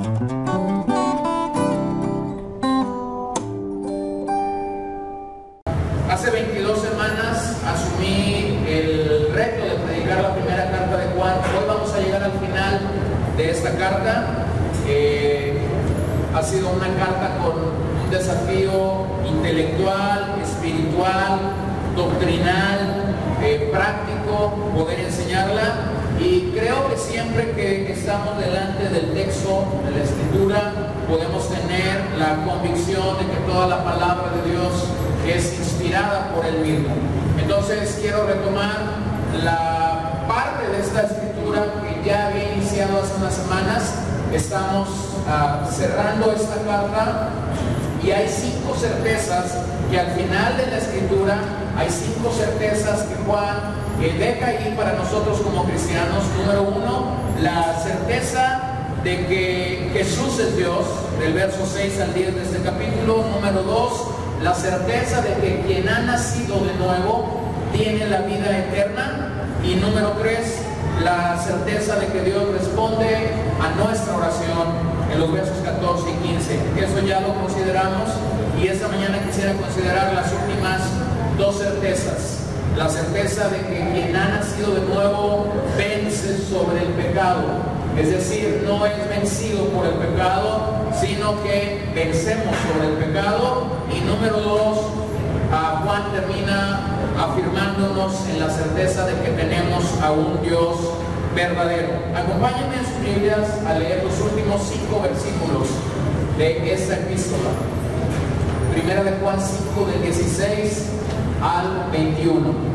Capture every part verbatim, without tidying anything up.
Hace veintidós semanas asumí el reto de predicar la primera carta de Juan. Hoy vamos a llegar al final de esta carta. Eh, ha sido una carta con un desafío intelectual, espiritual, doctrinal, eh, práctico, poder enseñarla. Y creo que siempre que estamos delante del texto, de la Escritura, podemos tener la convicción de que toda la palabra de Dios es inspirada por Él mismo. Entonces quiero retomar la parte de esta Escritura que ya había iniciado hace unas semanas. Estamos uh, cerrando esta carta y hay cinco certezas que al final de la Escritura, hay cinco certezas que Juan eh, deja ahí para nosotros como cristianos. Número uno, la certeza de que Jesús es Dios, del verso seis al diez de este capítulo. Número dos, la certeza de que quien ha nacido de nuevo tiene la vida eterna. Y número tres, la certeza de que Dios responde a nuestra oración en los versos catorce y quince. Eso ya lo consideramos y esta mañana quisiera considerar las últimas dos certezas. La certeza de que quien ha nacido de nuevo vence sobre el pecado. Es decir, no es vencido por el pecado, sino que vencemos sobre el pecado. Y número dos, a Juan termina afirmándonos en la certeza de que tenemos a un Dios verdadero. Acompáñenme en sus Biblias a leer los últimos cinco versículos de esta epístola. Primera de Juan cinco, del dieciséis al veintiuno.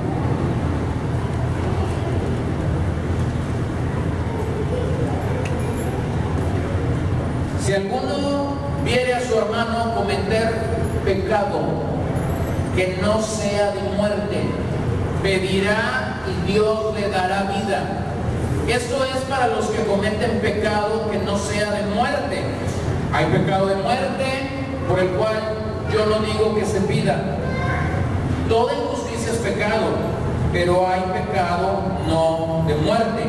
Si alguno viere a su hermano cometer pecado que no sea de muerte, pedirá y Dios le dará vida. Esto es para los que cometen pecado que no sea de muerte. Hay pecado de muerte por el cual yo no digo que se pida. Toda injusticia es pecado, pero hay pecado no de muerte.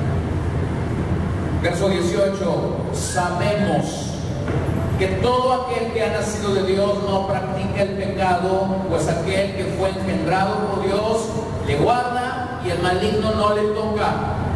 Verso dieciocho, sabemos que todo aquel que ha nacido de Dios no practica el pecado, pues aquel que fue engendrado por Dios le guarda y el maligno no le toca.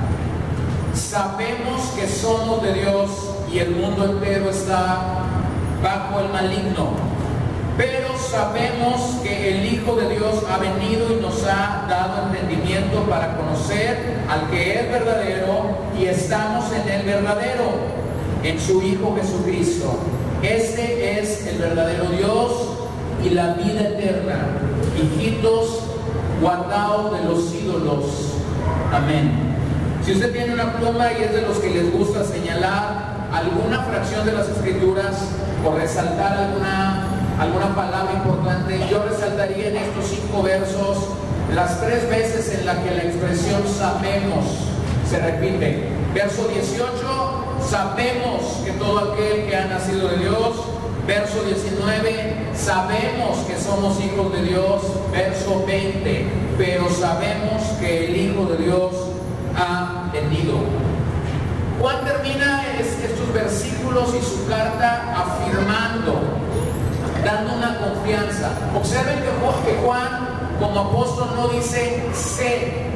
Sabemos que somos de Dios y el mundo entero está bajo el maligno. Pero sabemos que el Hijo de Dios ha venido y nos ha dado entendimiento para conocer al que es verdadero, y estamos en el verdadero, en su Hijo Jesucristo. Este es el verdadero Dios y la vida eterna. Hijitos, guardaos de los ídolos. Amén. Si usted tiene una pluma y es de los que les gusta señalar alguna fracción de las Escrituras o resaltar alguna, alguna palabra importante, yo resaltaría en estos cinco versos las tres veces en las que la expresión sabemos se repite. Verso dieciocho, sabemos que todo aquel que ha nacido de Dios. Verso diecinueve, sabemos que somos hijos de Dios. Verso veinte, pero sabemos que el Hijo de Dios ha venido. Juan termina estos versículos y su carta afirmando, dando una confianza. Observen que Juan, como apóstol, no dice sé,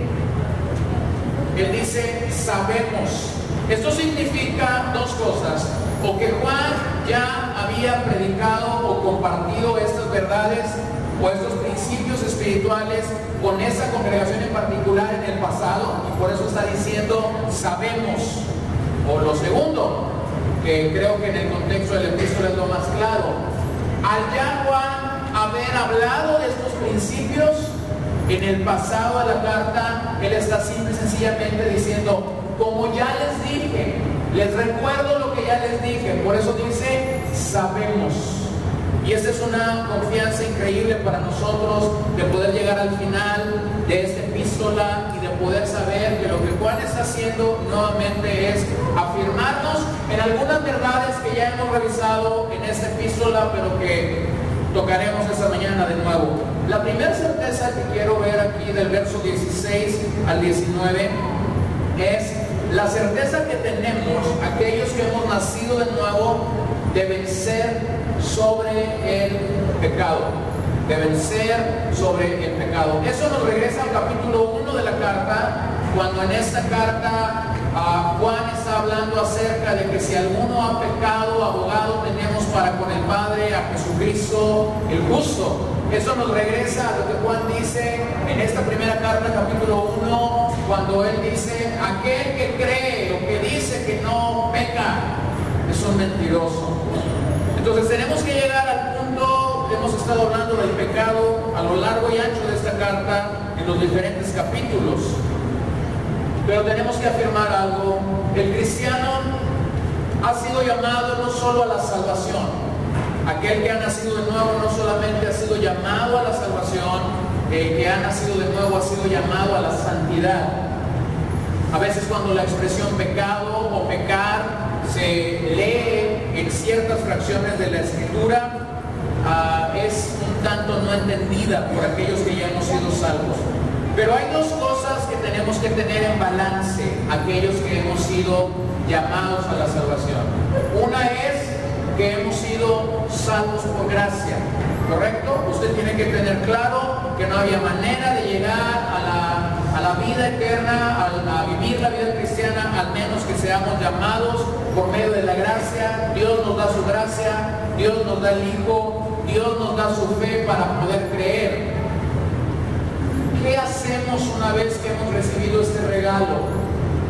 él dice sabemos. Esto significa dos cosas: o que Juan ya había predicado o compartido estas verdades o estos principios espirituales con esa congregación en particular en el pasado, y por eso está diciendo sabemos. O lo segundo, que creo que en el contexto del epístola es lo más claro, al ya Juan haber hablado de estos principios en el pasado de la carta, él está simple y sencillamente diciendo, como ya les dije, les recuerdo lo que ya les dije. Por eso dice sabemos. Y esta es una confianza increíble para nosotros, de poder llegar al final de esta epístola y de poder saber que lo que Juan está haciendo nuevamente es afirmarnos en algunas verdades que ya hemos revisado en esta epístola, pero que tocaremos esta mañana de nuevo. La primera certeza que quiero ver aquí del verso dieciséis al diecinueve es la certeza que tenemos, aquellos que hemos nacido de nuevo, de vencer sobre el pecado, de vencer sobre el pecado. Eso nos regresa al capítulo uno de la carta, cuando en esta carta uh, Juan está hablando acerca de que si alguno ha pecado, abogado tenemos para con el Padre, a Jesucristo el justo. Eso nos regresa a lo que Juan dice en esta primera carta, capítulo uno, cuando él dice: aquel que cree o que dice que no peca es un mentiroso. Entonces tenemos que llegar al punto, hemos estado hablando del pecado a lo largo y ancho de esta carta en los diferentes capítulos, pero tenemos que afirmar algo: el cristiano ha sido llamado no solo a la salvación. Aquel que ha nacido de nuevo no solamente ha sido llamado a la salvación, el que ha nacido de nuevo ha sido llamado a la santidad. A veces cuando la expresión pecado o pecar se lee en ciertas fracciones de la Escritura, uh, es un tanto no entendida por aquellos que ya hemos sido salvos. Pero hay dos cosas que tenemos que tener en balance, aquellos que hemos sido llamados a la salvación. Una es que hemos sido salvos por gracia, ¿correcto? Usted tiene que tener claro que no había manera de llegar a la, a la vida eterna, a, a vivir la vida cristiana, al menos que seamos llamados por medio de la gracia. Dios nos da su gracia, Dios nos da el Hijo, Dios nos da su fe para poder creer. ¿Qué hacemos una vez que hemos recibido este regalo?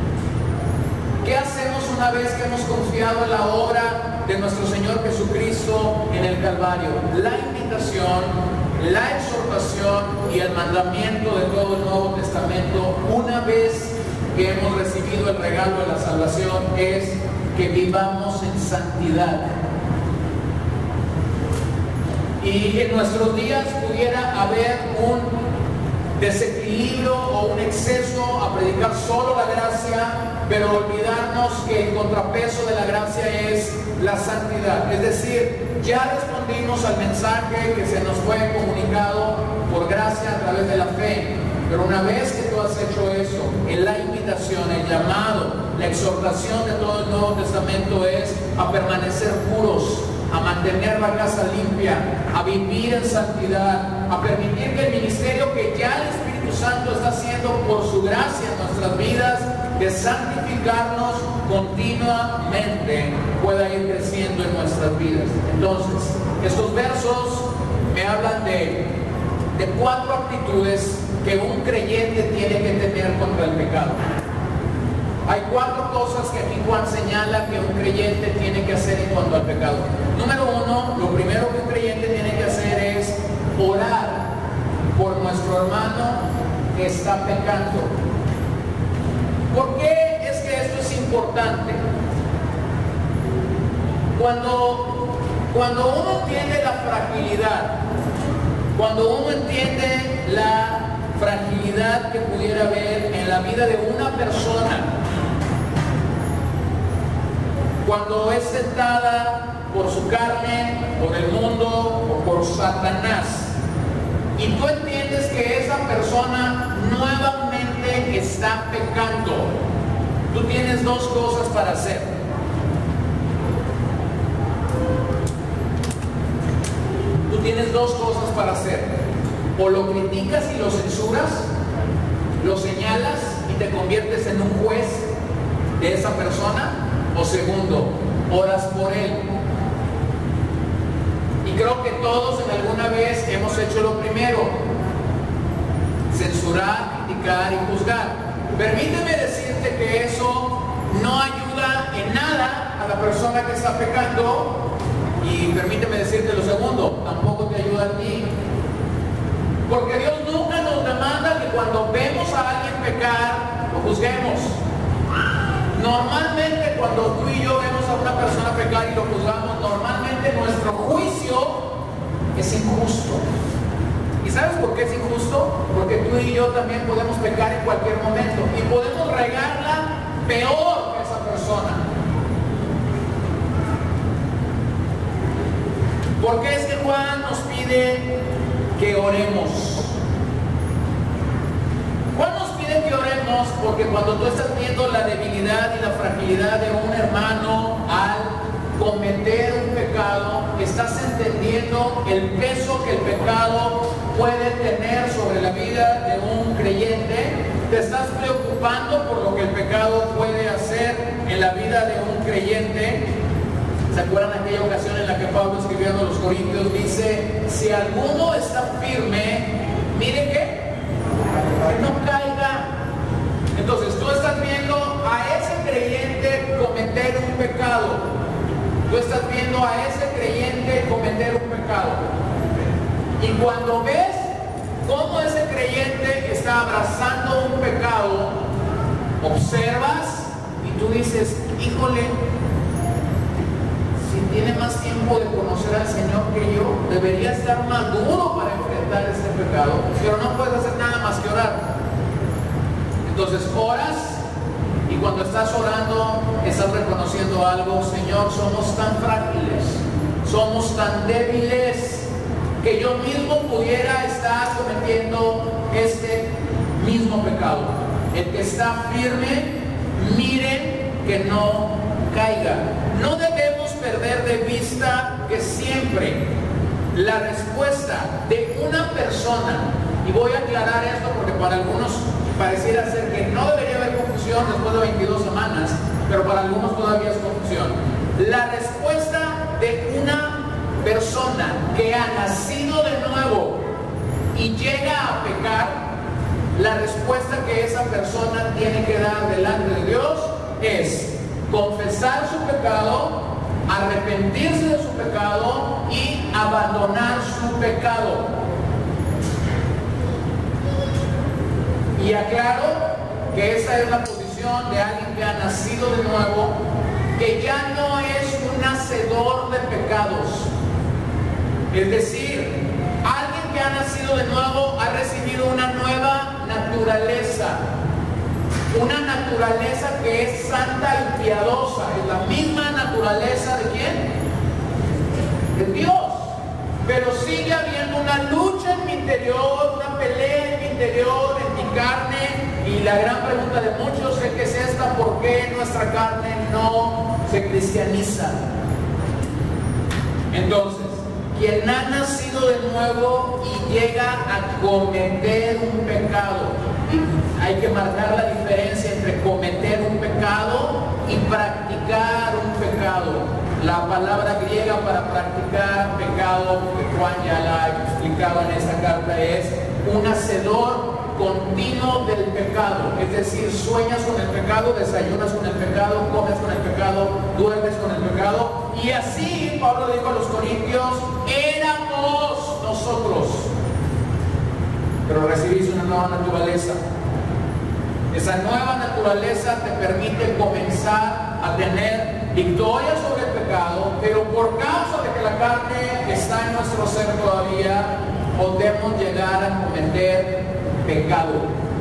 ¿Qué hacemos una vez que hemos confiado en la obra de nuestro Señor Jesucristo en el Calvario? La invitación, la exhortación y el mandamiento de todo el Nuevo Testamento, una vez que hemos recibido el regalo de la salvación, es que vivamos en santidad. Y en nuestros días pudiera haber un desequilibrio o un exceso a predicar solo la gracia, pero olvidarnos que el contrapeso de la gracia es la santidad. Es decir, ya respondimos al mensaje que se nos fue comunicado por gracia a través de la fe, pero una vez que tú has hecho eso, en la invitación, el llamado, la exhortación de todo el Nuevo Testamento es a permanecer puros, a mantener la casa limpia, a vivir en santidad, a permitir que el ministerio que ya el Espíritu Santo está haciendo por su gracia en nuestras vidas, de santificarnos continuamente, pueda ir creciendo en nuestras vidas. Entonces, estos versos me hablan de, de cuatro actitudes que un creyente tiene que tener contra el pecado. Hay cuatro cosas que aquí Juan señala que un creyente tiene que hacer en cuanto al pecado. Número uno, lo primero que un creyente tiene que hacer es orar por nuestro hermano que está pecando. ¿Por qué es que esto es importante? Cuando, cuando uno entiende la fragilidad, cuando uno entiende la fragilidad que pudiera haber en la vida de una persona, cuando es tentada por su carne, por el mundo o por Satanás, y tú entiendes que esa persona nuevamente está pecando, tú tienes dos cosas para hacer. Tú tienes dos cosas para hacer. O lo criticas y lo censuras, lo señalas y te conviertes en un juez de esa persona, o segundo, oras por él. Y creo que todos en alguna vez hemos hecho lo primero: censurar, criticar y juzgar. Permíteme decirte que eso no ayuda en nada a la persona que está pecando, y permíteme decirte lo segundo, tampoco te ayuda a ti. Porque Dios nunca nos demanda que cuando vemos a alguien pecar, lo juzguemos. Normalmente cuando tú y yo vemos a una persona pecar y lo juzgamos, normalmente nuestro juicio es injusto. ¿Y sabes por qué es injusto? Porque tú y yo también podemos pecar en cualquier momento y podemos regarla peor que esa persona. ¿Por qué es que Juan nos pide que oremos? Juan nos pide que oremos hermanos, porque cuando tú estás viendo la debilidad y la fragilidad de un hermano al cometer un pecado, estás entendiendo el peso que el pecado puede tener sobre la vida de un creyente. Te estás preocupando por lo que el pecado puede hacer en la vida de un creyente. ¿Se acuerdan de aquella ocasión en la que Pablo, escribiendo a los Corintios, dice: si alguno está firme, mire que, que no caiga? Entonces tú estás viendo a ese creyente cometer un pecado. Tú estás viendo a ese creyente cometer un pecado. Y cuando ves cómo ese creyente está abrazando un pecado, observas y tú dices: híjole, si tiene más tiempo de conocer al Señor que yo, debería estar maduro para enfrentar este pecado, pero no puedes hacer nada más que orar. Entonces oras, y cuando estás orando estás reconociendo algo: Señor, somos tan frágiles, somos tan débiles, que yo mismo pudiera estar cometiendo este mismo pecado. El que está firme, miren que no caiga. No debemos perder de vista que siempre la respuesta de una persona, y voy a aclarar esto porque para algunos pareciera ser que no debería haber confusión después de veintidós semanas, pero para algunos todavía es confusión. La respuesta de una persona que ha nacido de nuevo y llega a pecar, la respuesta que esa persona tiene que dar delante de Dios es confesar su pecado, arrepentirse de su pecado y abandonar su pecado. Y aclaro que esa es la posición de alguien que ha nacido de nuevo, que ya no es un hacedor de pecados. Es decir, alguien que ha nacido de nuevo ha recibido una nueva naturaleza. Una naturaleza que es santa y piadosa. Es la misma naturaleza ¿de quién? De Dios. Pero sigue habiendo una lucha en mi interior, una pelea en mi interior, en mi carne. Y la gran pregunta de muchos es: ¿qué es esta? ¿Por qué nuestra carne no se cristianiza? Entonces, quien ha nacido de nuevo y llega a cometer un pecado, hay que marcar la diferencia entre cometer un pecado y practicar un pecado. La palabra griega para practicar pecado, que Juan ya la ha explicado en esta carta, es un hacedor continuo del pecado. Es decir, sueñas con el pecado, desayunas con el pecado, comes con el pecado, duermes con el pecado. Y así Pablo dijo a los Corintios: éramos nosotros, pero recibís una nueva naturaleza. Esa nueva naturaleza te permite comenzar a tener victoria sobre el pecado, pero por causa de que la carne está en nuestro ser todavía, podemos llegar a cometer pecado.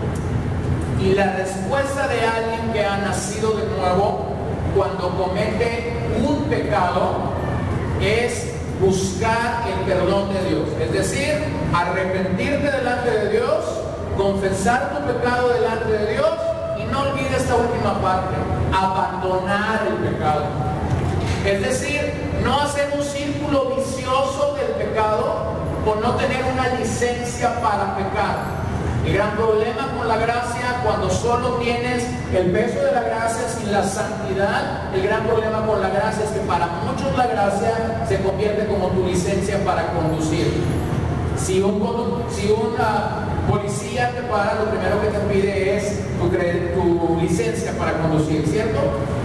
Y la respuesta de alguien que ha nacido de nuevo cuando comete un pecado es buscar el perdón de Dios. Es decir, arrepentirte delante de Dios, confesar tu pecado delante de Dios, y no olvides esta última parte: abandonar el pecado. Es decir, no hacer un círculo vicioso del pecado por no tener una licencia para pecar. El gran problema con la gracia, cuando solo tienes el peso de la gracia sin la santidad, el gran problema con la gracia es que para muchos la gracia se convierte como tu licencia para conducir. Si un, si una policía te para, lo primero que te pide es tu, tu licencia para conducir, ¿cierto?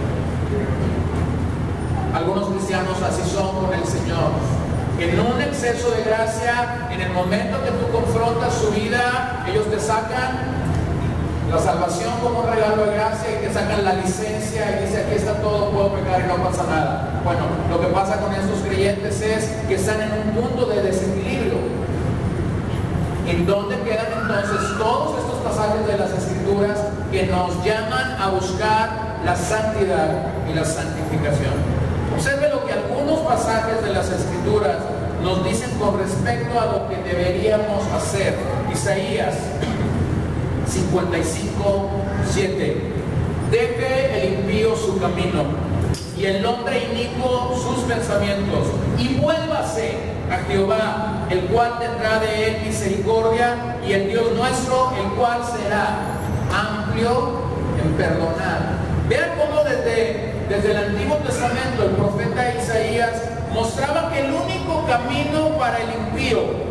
Algunos cristianos así son con el Señor. En un exceso de gracia, en el momento que tú confrontas su vida, ellos te sacan la salvación como un regalo de gracia y te sacan la licencia y dice: aquí está todo, puedo pecar y no pasa nada. Bueno, lo que pasa con estos creyentes es que están en un punto de desequilibrio. ¿En dónde quedan entonces todos estos pasajes de las Escrituras que nos llaman a buscar la santidad y la santificación? Observe lo que algunos pasajes de las Escrituras nos dicen con respecto a lo que deberíamos hacer. Isaías cincuenta y cinco, siete. Deje el impío su camino y el hombre inicuo sus pensamientos, y vuélvase a Jehová, el cual tendrá de él misericordia, y el Dios nuestro, el cual será amplio en perdonar. Vean cómo desde, desde el Antiguo Testamento el profeta Isaías mostraba que el único camino para el impío,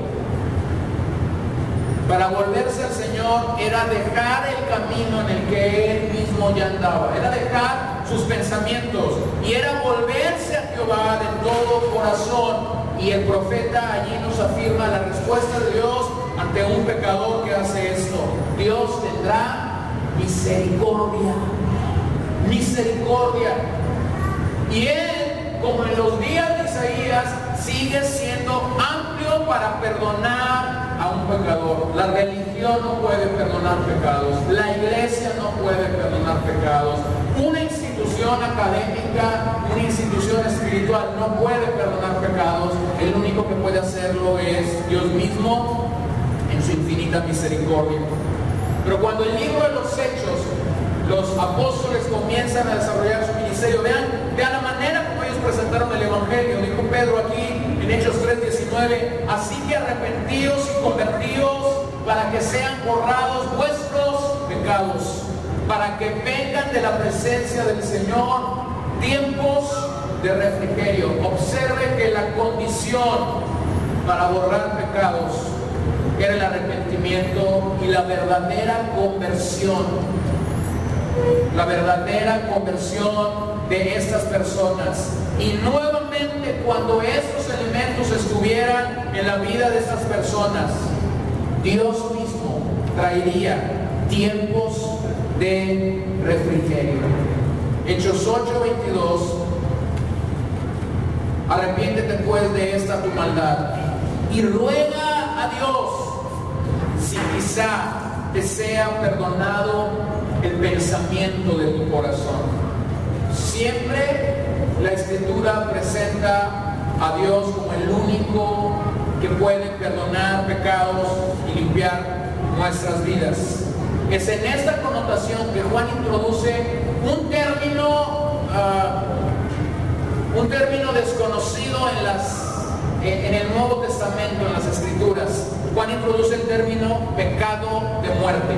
para volverse al Señor, era dejar el camino en el que él mismo ya andaba, era dejar sus pensamientos y era volverse a Jehová de todo corazón. Y el profeta allí nos afirma la respuesta de Dios ante un pecador que hace esto: Dios tendrá misericordia, misericordia. Y él, como en los días de Isaías, sigue siendo amplio para perdonar a un pecador. La religión no puede perdonar pecados, la iglesia no puede perdonar pecados, una institución académica, una institución espiritual no puede perdonar pecados. El único que puede hacerlo es Dios mismo en su infinita misericordia. Pero cuando el libro de los Hechos, los apóstoles comienzan a desarrollar su ministerio, vean, vean la manera como ellos presentaron el Evangelio. Dijo Pedro aquí en Hechos tres diecinueve: así que arrepentíos y convertíos para que sean borrados vuestros pecados, para que vengan de la presencia del Señor tiempos de refrigerio. Observe que la condición para borrar pecados era el arrepentimiento y la verdadera conversión. La verdadera conversión de estas personas. Y nuevamente, cuando estos elementos estuvieran en la vida de estas personas, Dios mismo traería tiempos de refrigerio. Hechos ocho veintidós: arrepiéntete pues de esta tu maldad y ruega a Dios si quizá te sea perdonado el pensamiento de tu corazón. Siempre la Escritura presenta a Dios como el único que puede perdonar pecados y limpiar nuestras vidas. Es en esta connotación que Juan introduce un término uh, un término desconocido en las en el Nuevo Testamento, en las Escrituras. Juan introduce el término pecado de muerte.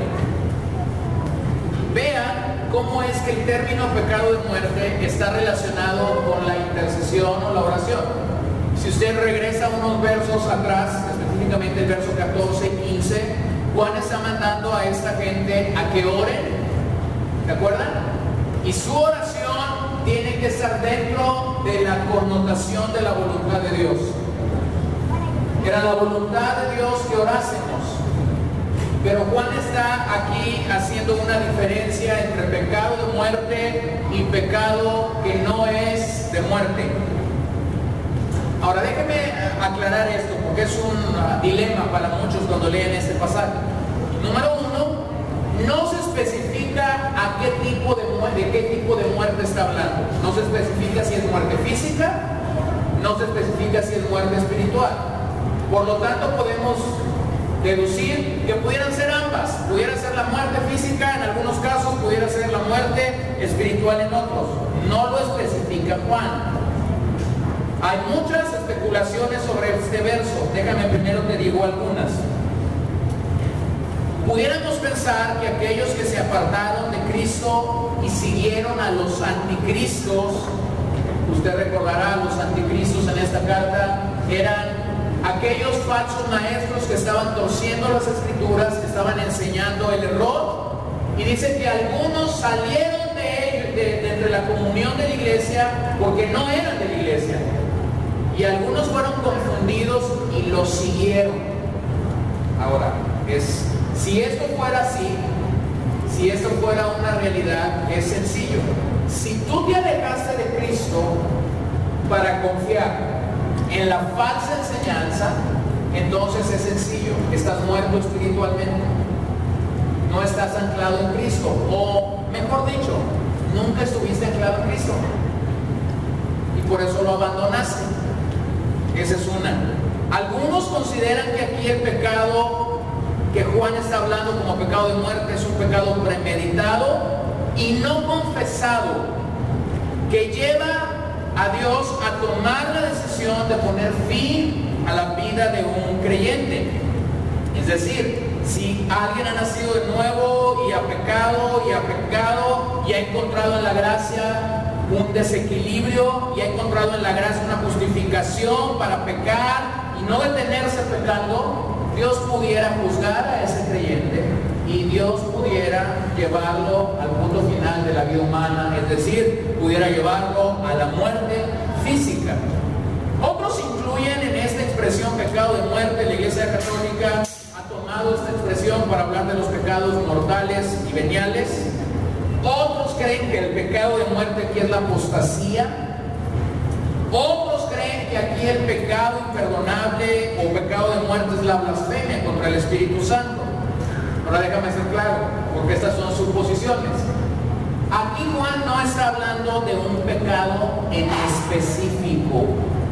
Vean cómo es que el término pecado de muerte está relacionado con la intercesión o la oración. Si usted regresa unos versos atrás, específicamente el verso catorce y quince, Juan está mandando a esta gente a que oren, ¿de acuerdo? Y su oración tiene que estar dentro de la connotación de la voluntad de Dios. Era la voluntad de Dios que orásemos. Pero Juan está aquí haciendo una diferencia entre pecado de muerte y pecado que no es de muerte. Ahora déjeme aclarar esto, porque es un dilema para muchos cuando leen este pasaje. Número uno, no se especifica a qué tipo de muerte, de qué tipo de muerte está hablando. No se especifica si es muerte física, no se especifica si es muerte espiritual. Por lo tanto, podemos deducir que pudieran ser ambas. Pudiera ser la muerte física en algunos casos, pudiera ser la muerte espiritual en otros. No lo especifica Juan. Hay muchas especulaciones sobre este verso. Déjame primero te digo algunas. Pudiéramos pensar que aquellos que se apartaron de Cristo y siguieron a los anticristos, usted recordará, los anticristos en esta carta eran aquellos falsos maestros que estaban torciendo las escrituras, que estaban enseñando el error, y dice que algunos salieron de, de, de entre la comunión de la iglesia porque no eran de la iglesia, y algunos fueron confundidos y los siguieron. Ahora, es, si esto fuera así, si esto fuera una realidad, es sencillo. Si tú te alejaste de Cristo para confiar en la falsa enseñanza, entonces es sencillo, estás muerto espiritualmente, no estás anclado en Cristo, o mejor dicho, nunca estuviste anclado en Cristo y por eso lo abandonaste. Esa es una. Algunos consideran que aquí el pecado que Juan está hablando como pecado de muerte es un pecado premeditado y no confesado, que lleva a Dios a tomar la decisión de poner fin a la vida de un creyente. Es decir, si alguien ha nacido de nuevo y ha pecado y ha pecado y ha encontrado en la gracia un desequilibrio y ha encontrado en la gracia una justificación para pecar y no detenerse pecando, Dios pudiera juzgar a ese creyente y Dios pudiera llevarlo al punto final de la vida humana, es decir, pudiera llevarlo a la muerte física. Otros incluyen en esta expresión pecado de muerte. La Iglesia Católica ha tomado esta expresión para hablar de los pecados mortales y veniales. Otros creen que el pecado de muerte aquí es la apostasía. Otros creen que aquí el pecado imperdonable o pecado de muerte es la blasfemia contra el Espíritu Santo. Ahora déjame ser claro, porque estas son suposiciones. Aquí Juan no está hablando de un pecado en específico.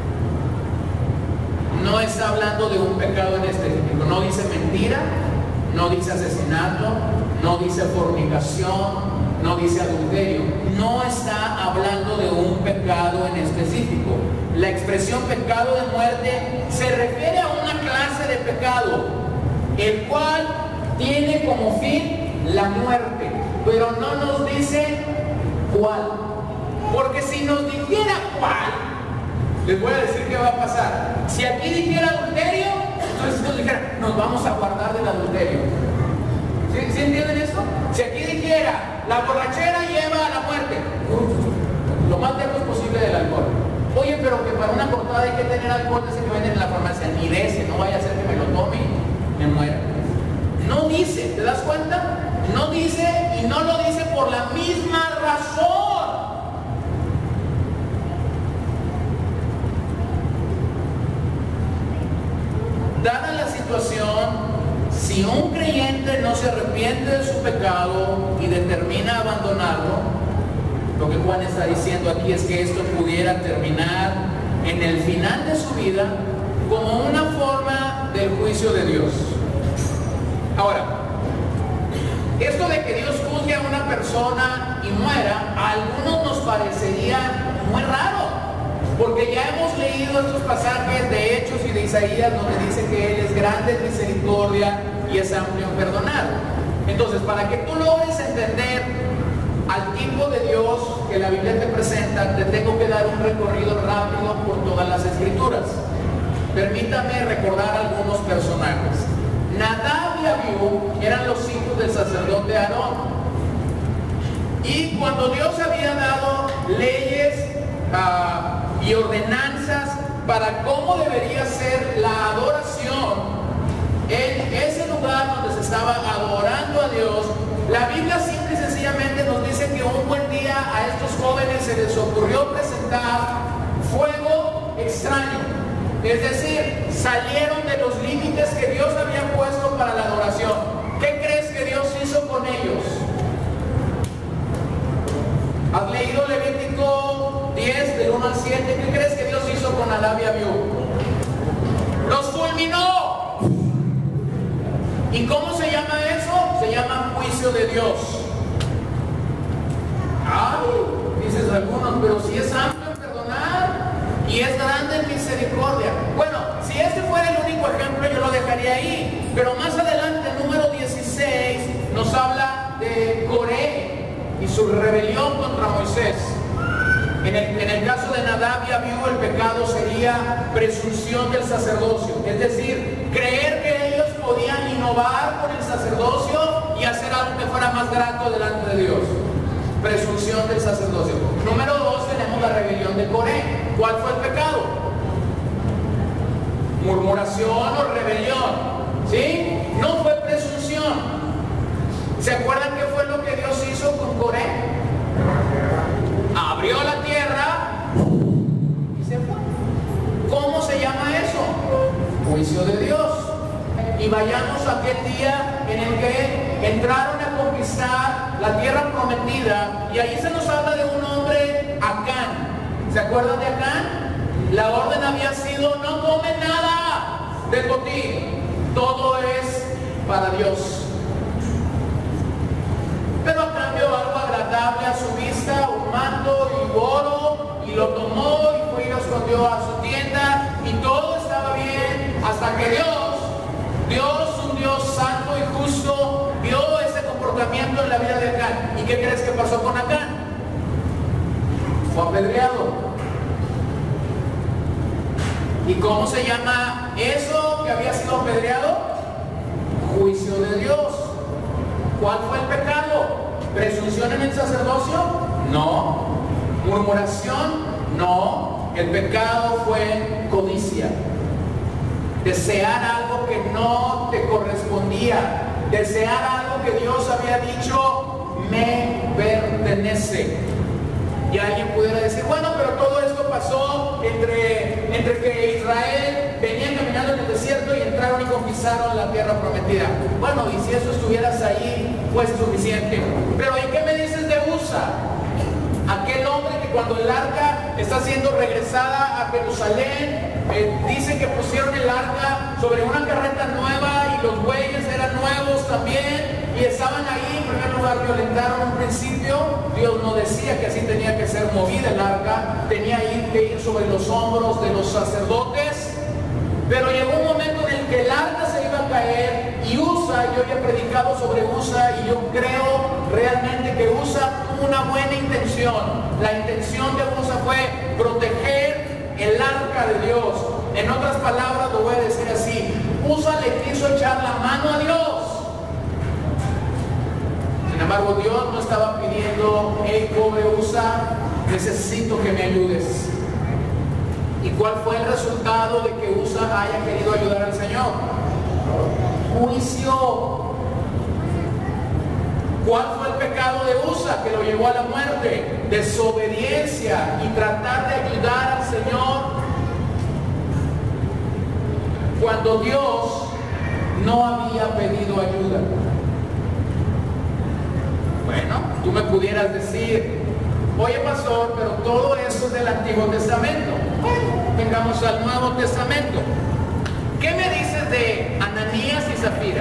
No está hablando de un pecado en específico. No dice mentira, no dice asesinato, no dice fornicación, no dice adulterio. No está hablando de un pecado en específico. La expresión pecado de muerte se refiere a una clase de pecado, el cual tiene como fin la muerte, pero no nos dice cuál. Porque si nos dijera cuál, les voy a decir qué va a pasar. Si aquí dijera adulterio, entonces nos dijera, nos vamos a guardar del adulterio. ¿Sí, ¿Sí entienden esto? Si aquí dijera, la borrachera lleva a la muerte, lo más lejos posible del alcohol. Oye, pero que para una cortada hay que tener alcohol ese que venden en la farmacia, ni de ese, no vaya a ser que me lo tome y me muera. No dice, ¿te das cuenta? No dice, y no lo dice por la misma razón. Dada la situación, si un creyente no se arrepiente de su pecado y determina abandonarlo, lo que Juan está diciendo aquí es que esto pudiera terminar en el final de su vida como una forma del juicio de Dios. Ahora, esto de que Dios juzgue a una persona y muera, a algunos nos parecería muy raro, porque ya hemos leído estos pasajes de Hechos y de Isaías donde dice que Él es grande en misericordia y es amplio en perdonar. Entonces, para que tú logres entender al tipo de Dios que la Biblia te presenta, te tengo que dar un recorrido rápido por todas las Escrituras. Permítame recordar algunos personajes. Nadab y Abiú eran los hijos del sacerdote Aarón. Y cuando Dios había dado leyes uh, y ordenanzas para cómo debería ser la adoración en ese lugar donde se estaba adorando a Dios, la Biblia simple y sencillamente nos dice que un buen día a estos jóvenes se les ocurrió presentar fuego extraño. Es decir, salieron de los límites que Dios había puesto para la adoración. ¿Qué crees que Dios hizo con ellos? ¿Has leído Levítico diez, del uno al siete? ¿Qué crees que Dios hizo con Nadab y Abiú? ¡Los fulminó! ¿Y cómo se llama eso? Se llama juicio de Dios. Ay, dices algunos, pero si es amplio en perdonar y es grande en misericordia. Bueno, si este fuera el único ejemplo, yo lo dejaría ahí. Pero más adelante, el número dieciséis, nos habla de Coré y su rebelión contra Moisés. En el, en el caso de Nadab y Abiú, el pecado sería presunción del sacerdocio. Es decir, creer que ellos podían innovar con el sacerdocio y hacer algo que fuera más grato delante de Dios. Presunción del sacerdocio. Número dos, tenemos la rebelión de Coré. ¿Cuál fue el pecado? Murmuración o rebelión. ¿Sí? No fue presunción. ¿Se acuerdan qué fue lo que Dios hizo con Coré? Abrió la tierra y se fue. ¿Cómo se llama eso? Juicio de Dios. Y vayamos a aquel día en el que entraron a conquistar la tierra prometida, y ahí se nos habla de un hombre, Acán. ¿Se acuerdan de Acán? La orden había sido: no comen nada del botín, todo es para Dios. Pero a cambio algo agradable a su vista, un manto y oro, y lo tomó y fue y lo escondió a su tienda, y todo estaba bien, hasta que Dios, Dios, un Dios santo y justo, vio ese comportamiento en la vida de Acán. ¿Y qué crees que pasó con Acán? Fue apedreado. ¿Y cómo se llama eso que había sido apedreado? Juicio de Dios. ¿Cuál fue el pecado? ¿Presunción en el sacerdocio? No. ¿Murmuración? No. El pecado fue codicia. Desear algo que no te correspondía. Desear algo que Dios había dicho, me pertenece. Y alguien pudiera decir, bueno, pero todo esto pasó entre, entre que Israel venía caminando en el desierto y entraron y conquistaron la tierra prometida. Bueno, y si eso estuvieras ahí, pues suficiente. Pero ¿y qué me dices de Usa? Aquel hombre que cuando el arca está siendo regresada a Jerusalén, eh, dice que pusieron el arca sobre una carreta nueva y los bueyes eran nuevos también. Y estaban ahí, en primer lugar violentaron un principio. Dios no decía que así tenía que ser movida el arca, tenía que ir sobre los hombros de los sacerdotes. Pero llegó un momento en el que el arca se iba a caer y Usa, yo ya he predicado sobre Usa y yo creo realmente que Usa tuvo una buena intención. La intención de Usa fue proteger el arca de Dios. En otras palabras lo voy a decir así, Usa le quiso echar la mano a Dios. Sin embargo, Dios no estaba pidiendo, hey, pobre Usa, necesito que me ayudes. ¿Y cuál fue el resultado de que Usa haya querido ayudar al Señor? Juicio. ¿Cuál fue el pecado de Usa que lo llevó a la muerte? Desobediencia y tratar de ayudar al Señor cuando Dios no había pedido ayuda. Bueno, tú me pudieras decir, oye pastor, pero todo eso es del Antiguo Testamento. Bueno, vengamos al Nuevo Testamento. ¿Qué me dices de Ananías y Zafira?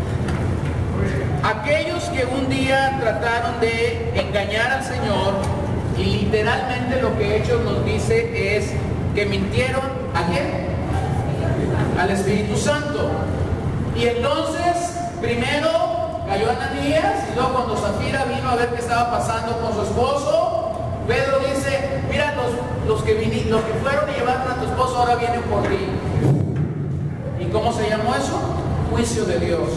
Aquellos que un día trataron de engañar al Señor y literalmente lo que Hechos nos dice es que mintieron ¿a quién? Al Espíritu Santo. Y entonces, primero cayó Ananías y luego cuando Zafira vino a ver qué estaba pasando con su esposo, Pedro dice, mira, los, los, que, vini, los que fueron y llevaron a tu esposo ahora vienen por ti. ¿Y cómo se llamó eso? Juicio de Dios.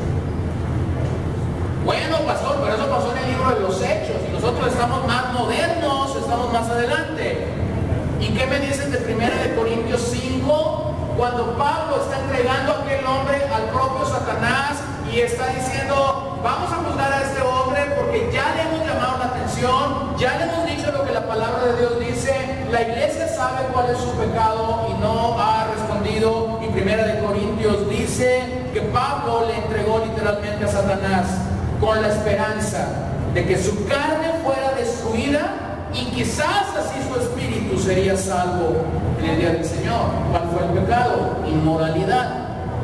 Bueno, pastor, pero eso pasó en el libro de los Hechos y nosotros estamos más modernos, estamos más adelante. ¿Y qué me dicen de primera de Corintios cinco? Cuando Pablo está entregando a aquel hombre al propio Satanás y está diciendo, vamos a juzgar a este hombre porque ya le hemos llamado la atención, ya le hemos dicho lo que la palabra de Dios dice, la iglesia sabe cuál es su pecado y no ha respondido. Y primera de Corintios dice que Pablo le entregó literalmente a Satanás con la esperanza de que su carne fuera destruida y quizás así su espíritu sería salvo en el día del Señor. ¿Cuál fue el pecado? Inmoralidad.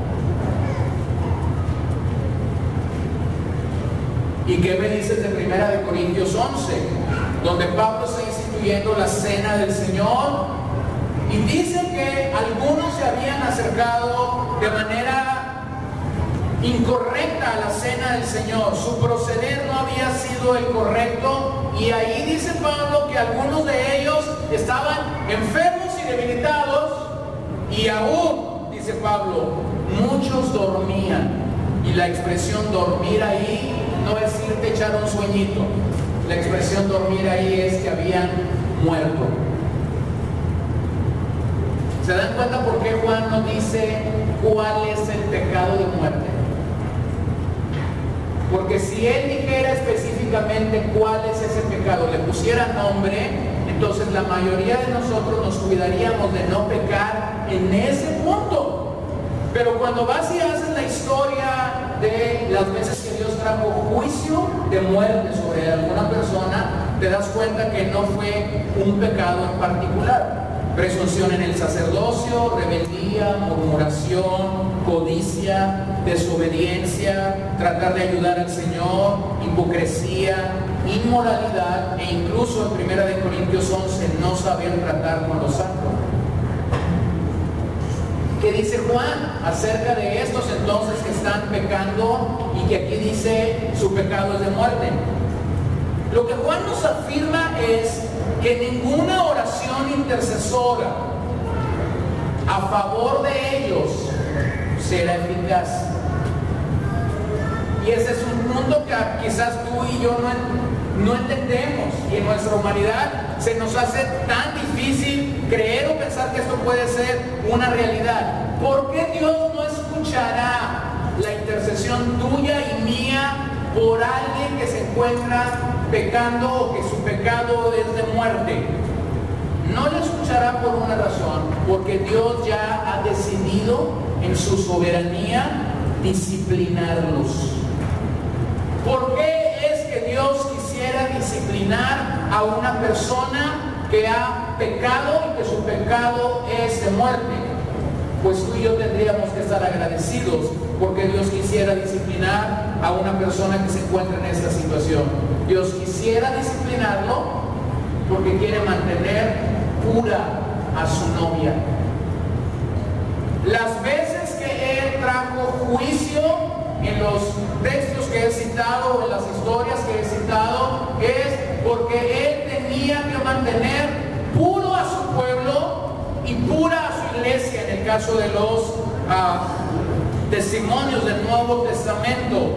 ¿Y qué me dices de primera de Corintios once? Donde Pablo está instituyendo la cena del Señor y dice que algunos se habían acercado de manera incorrecta a la cena del Señor. Su proceder no había sido el correcto y ahí dice Pablo que algunos de ellos estaban enfermos y debilitados y aún, dice Pablo, muchos dormían. Y la expresión dormir ahí no es irte echar un sueñito. La expresión dormir ahí es que habían muerto. ¿Se dan cuenta por qué Juan no dice cuál es el pecado de muerte? Porque si él dijera específicamente cuál es ese pecado, le pusiera nombre, entonces la mayoría de nosotros nos cuidaríamos de no pecar en ese punto. Pero cuando vas y haces la historia de las veces que Dios trajo juicio de muerte sobre alguna persona, te das cuenta que no fue un pecado en particular. presunción en el sacerdocio, rebeldía, murmuración, codicia, desobediencia, tratar de ayudar al Señor, hipocresía, inmoralidad e incluso en primera de Corintios once, no saber tratar con los santos. ¿Qué dice Juan acerca de estos entonces que están pecando y que aquí dice su pecado es de muerte? Lo que Juan nos afirma es que ninguna oración intercesora a favor de ellos será eficaz. Y ese es un mundo que quizás tú y yo no, no entendemos, y en nuestra humanidad se nos hace tan difícil creer o pensar que esto puede ser una realidad. ¿Por qué Dios no escuchará la intercesión tuya y mía por alguien que se encuentra pecando o que su pecado es de muerte? No le escuchará por una razón, porque Dios ya ha decidido en su soberanía disciplinarlos. ¿Por qué es que Dios quisiera disciplinar a una persona que ha pecado y que su pecado es de muerte? Pues tú y yo tendríamos que estar agradecidos porque Dios quisiera disciplinar a una persona que se encuentra en esta situación. Dios quisiera disciplinarlo porque quiere mantener pura a su novia. Las veces que Él trajo juicio en los textos que he citado, en las historias que he citado, es porque Él tenía que mantener puro a su pueblo y pura a su iglesia, en el caso de los uh, testimonios del Nuevo Testamento.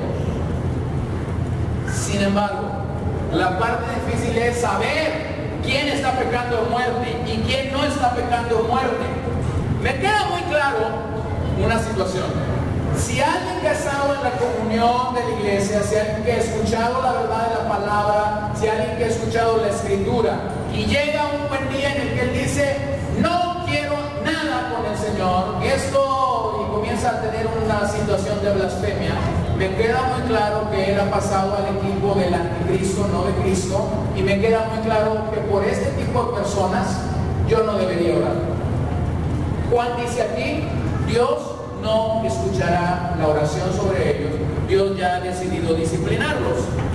Sin embargo, la parte difícil es saber quién está pecando de muerte y quién no está pecando de muerte. Me queda muy claro una situación. Si alguien que ha estado en la comunión de la iglesia, si alguien que ha escuchado la verdad de la palabra, si alguien que ha escuchado la escritura, y llega un buen día en el que él dice, no quiero nada con el Señor, esto, y comienza a tener una situación de blasfemia, me queda muy claro que él ha pasado al equipo del anticristo, no de Cristo, y me queda muy claro que por este tipo de personas yo no debería orar. Juan dice aquí, Dios no escuchará la oración sobre ellos. Dios ya ha decidido disciplinarlos.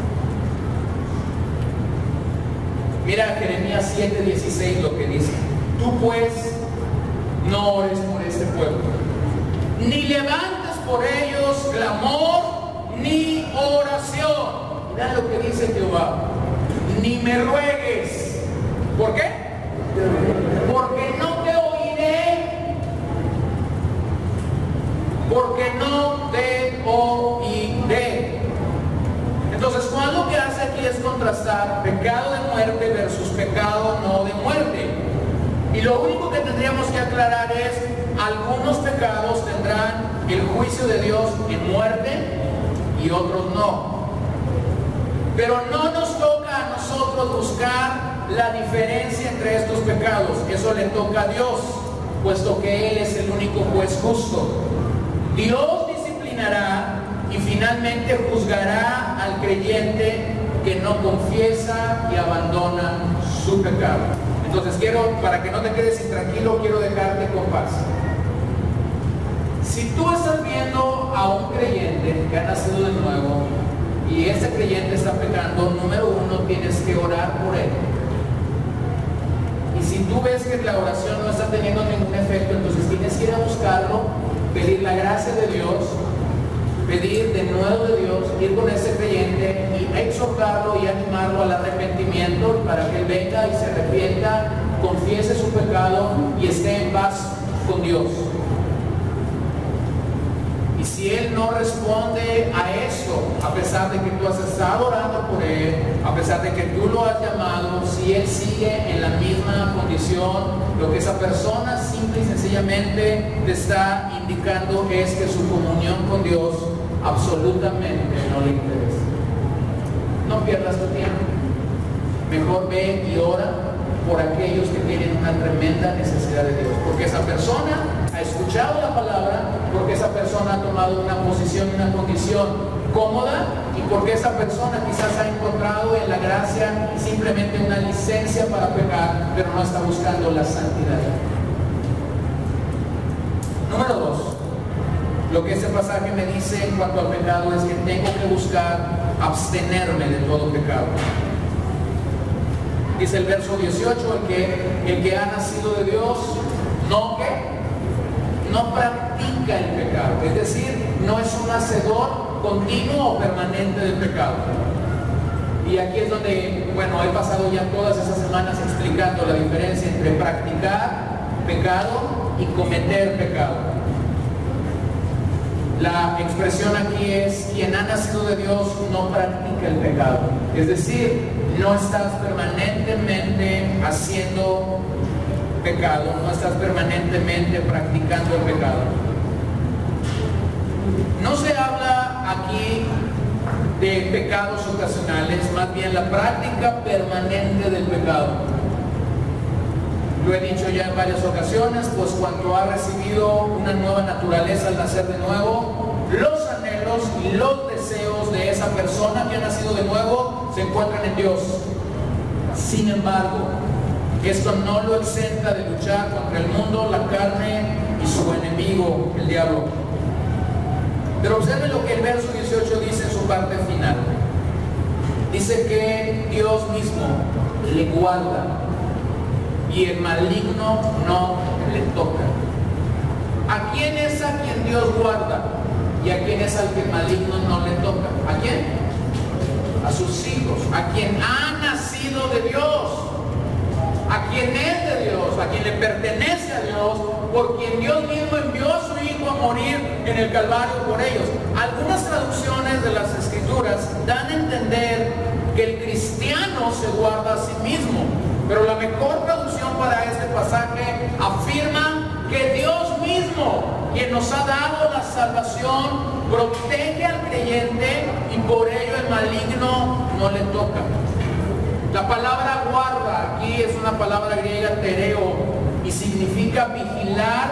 Mira Jeremías siete dieciséis lo que dice. Tú pues no ores por este pueblo, ni levantes por ellos clamor ni oración. Mira lo que dice Jehová. Ni me ruegues. ¿Por qué? Porque no te oiré. Porque no te oiré. Entonces Juan lo que hace aquí es contrastar pecado de muerte versus pecado no de muerte. Y lo único que tendríamos que aclarar es, algunos pecados tendrán el juicio de Dios en muerte y otros no. Pero no nos toca a nosotros buscar la diferencia entre estos pecados. Eso le toca a Dios, puesto que Él es el único juez justo. Dios disciplinará y finalmente juzgará al creyente que no confiesa y abandona su pecado. Entonces quiero, para que no te quedes intranquilo, quiero dejarte con paz. Si tú estás viendo a un creyente que ha nacido de nuevo y ese creyente está pecando, número uno, tienes que orar por él. Y si tú ves que la oración no está teniendo ningún efecto, entonces tienes que ir a buscarlo, pedir la gracia de Dios, pedir de nuevo de Dios, ir con ese creyente y exhortarlo y animarlo al arrepentimiento para que él venga y se arrepienta, confiese su pecado y esté en paz con Dios. Y si él no responde a eso, a pesar de que tú has estado orando por él, a pesar de que tú lo has llamado, si él sigue en la misma condición, lo que esa persona simple y sencillamente te está indicando es que su comunión con Dios absolutamente no le interesa. No pierdas tu tiempo. Mejor ve y ora por aquellos que tienen una tremenda necesidad de Dios, porque esa persona ha escuchado la palabra, porque esa persona ha tomado una posición y una condición cómoda y porque esa persona quizás ha encontrado en la gracia simplemente una licencia para pecar, pero no está buscando la santidad. Número dos, lo que este pasaje me dice en cuanto al pecado es que tengo que buscar abstenerme de todo pecado. Dice el verso dieciocho, el que, el que ha nacido de Dios, no que no practica el pecado, es decir, no es un hacedor continuo o permanente del pecado. Y aquí es donde, bueno, he pasado ya todas esas semanas explicando la diferencia entre practicar pecado y cometer pecado. La expresión aquí es: quien ha nacido de Dios no practica el pecado, es decir, no estás permanentemente haciendo pecado, no estás permanentemente practicando el pecado. No se habla aquí de pecados ocasionales, más bien la práctica permanente del pecado. Lo he dicho ya en varias ocasiones, pues cuando ha recibido una nueva naturaleza al nacer de nuevo, los anhelos y los deseos de esa persona que ha nacido de nuevo se encuentran en Dios. Sin embargo, esto no lo exenta de luchar contra el mundo, la carne y su enemigo, el diablo. Pero observen lo que el verso dieciocho dice en su parte final. Dice que Dios mismo le guarda y el maligno no le toca. ¿A quién es a quien Dios guarda? ¿Y a quién es al que el maligno no le toca? ¿A quién? A sus hijos, a quien ha nacido de Dios, a quien es de Dios, a quien le pertenece a Dios, por quien Dios mismo envió a su Hijo a morir en el Calvario por ellos. Algunas traducciones de las Escrituras dan a entender que el cristiano se guarda a sí mismo, pero la mejor traducción para este pasaje afirma que Dios mismo, quien nos ha dado la salvación, protege al creyente y por ello el maligno no le toca. La palabra guarda aquí es una palabra griega tereo y significa vigilar,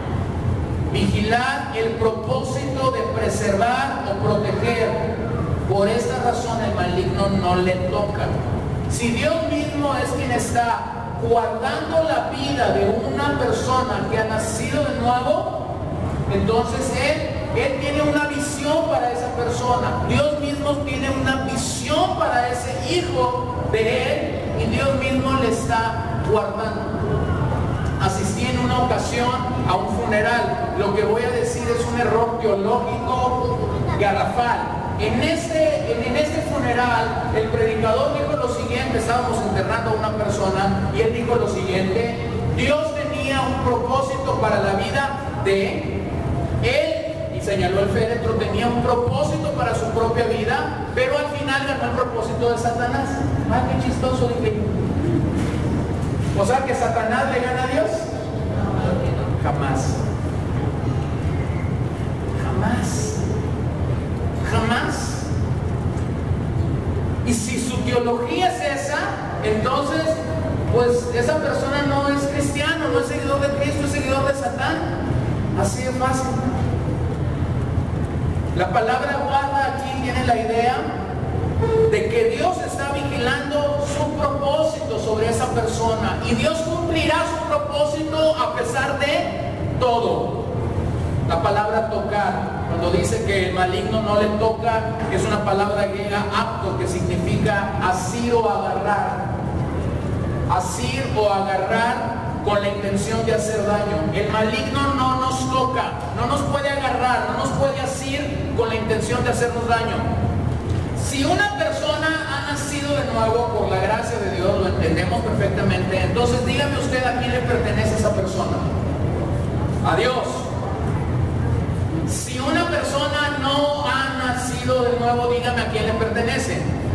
vigilar el propósito de preservar o proteger. Por esta razón el maligno no le toca. Si Dios mismo es quien está guardando la vida de una persona que ha nacido de nuevo, entonces Él, Él tiene una visión para esa persona. Dios mismo tiene una visión para ese hijo de Él y Dios mismo le está guardando. Asistí en una ocasión a un funeral. Lo que voy a decir es un error teológico garrafal. En este, en, en este funeral, el predicador dijo lo siguiente, estábamos enterrando a una persona y él dijo lo siguiente: Dios tenía un propósito para la vida de él, y señaló el féretro, tenía un propósito para su propia vida, pero al final ganó el propósito de Satanás. ¡Ah, qué chistoso! Dije. O sea, que Satanás le gana a Dios. Jamás. Jamás. Jamás. Y si su teología es esa, entonces, pues esa persona no es cristiano, no es seguidor de Cristo, es seguidor de Satán. Así de fácil. La palabra guarda aquí tiene la idea de que Dios está vigilando su propósito sobre esa persona y Dios cumplirá su propósito a pesar de todo. La palabra tocar, cuando dice que el maligno no le toca, es una palabra griega apto, que significa asir o agarrar. Asir o agarrar con la intención de hacer daño. El maligno no nos toca, no nos puede agarrar, no nos puede asir con la intención de hacernos daño. Si una persona ha nacido de nuevo por la gracia de Dios, lo entendemos perfectamente, entonces dígame usted a quién le pertenece esa persona. A Dios. Si una persona no ha nacido de nuevo, dígame a quién le pertenece.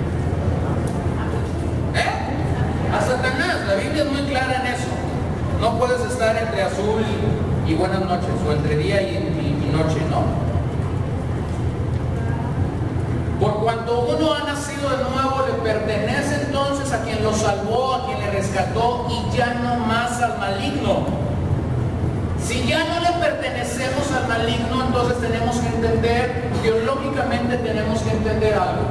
¿Eh? A Satanás. La Biblia es muy clara en eso. No puedes estar entre azul y buenas noches, o entre día y, y, y noche, no. Por cuanto uno ha nacido de nuevo, le pertenece entonces a quien lo salvó, a quien le rescató, y ya no más al maligno. Si ya no le pertenecemos al maligno, entonces tenemos que entender, teológicamente tenemos que entender algo.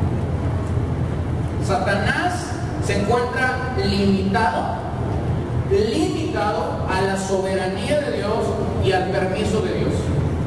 Satanás se encuentra limitado, limitado a la soberanía de Dios y al permiso de Dios.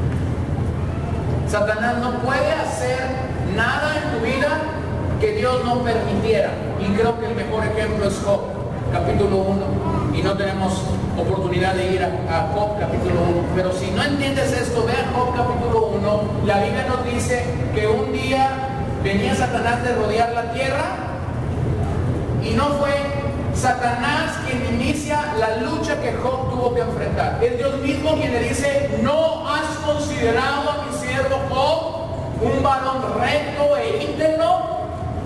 Satanás no puede hacer nada en tu vida que Dios no permitiera. Y creo que el mejor ejemplo es Job, capítulo uno. Y no tenemos oportunidad de ir a, a Job, capítulo uno. Pero si no entiendes esto, ve a Job, capítulo uno. La Biblia nos dice que un día venía Satanás de rodear la tierra. Y no fue Satanás quien inicia la lucha que Job tuvo que enfrentar. Es Dios mismo quien le dice: ¿no has considerado a mi siervo Job un varón recto e íntegro?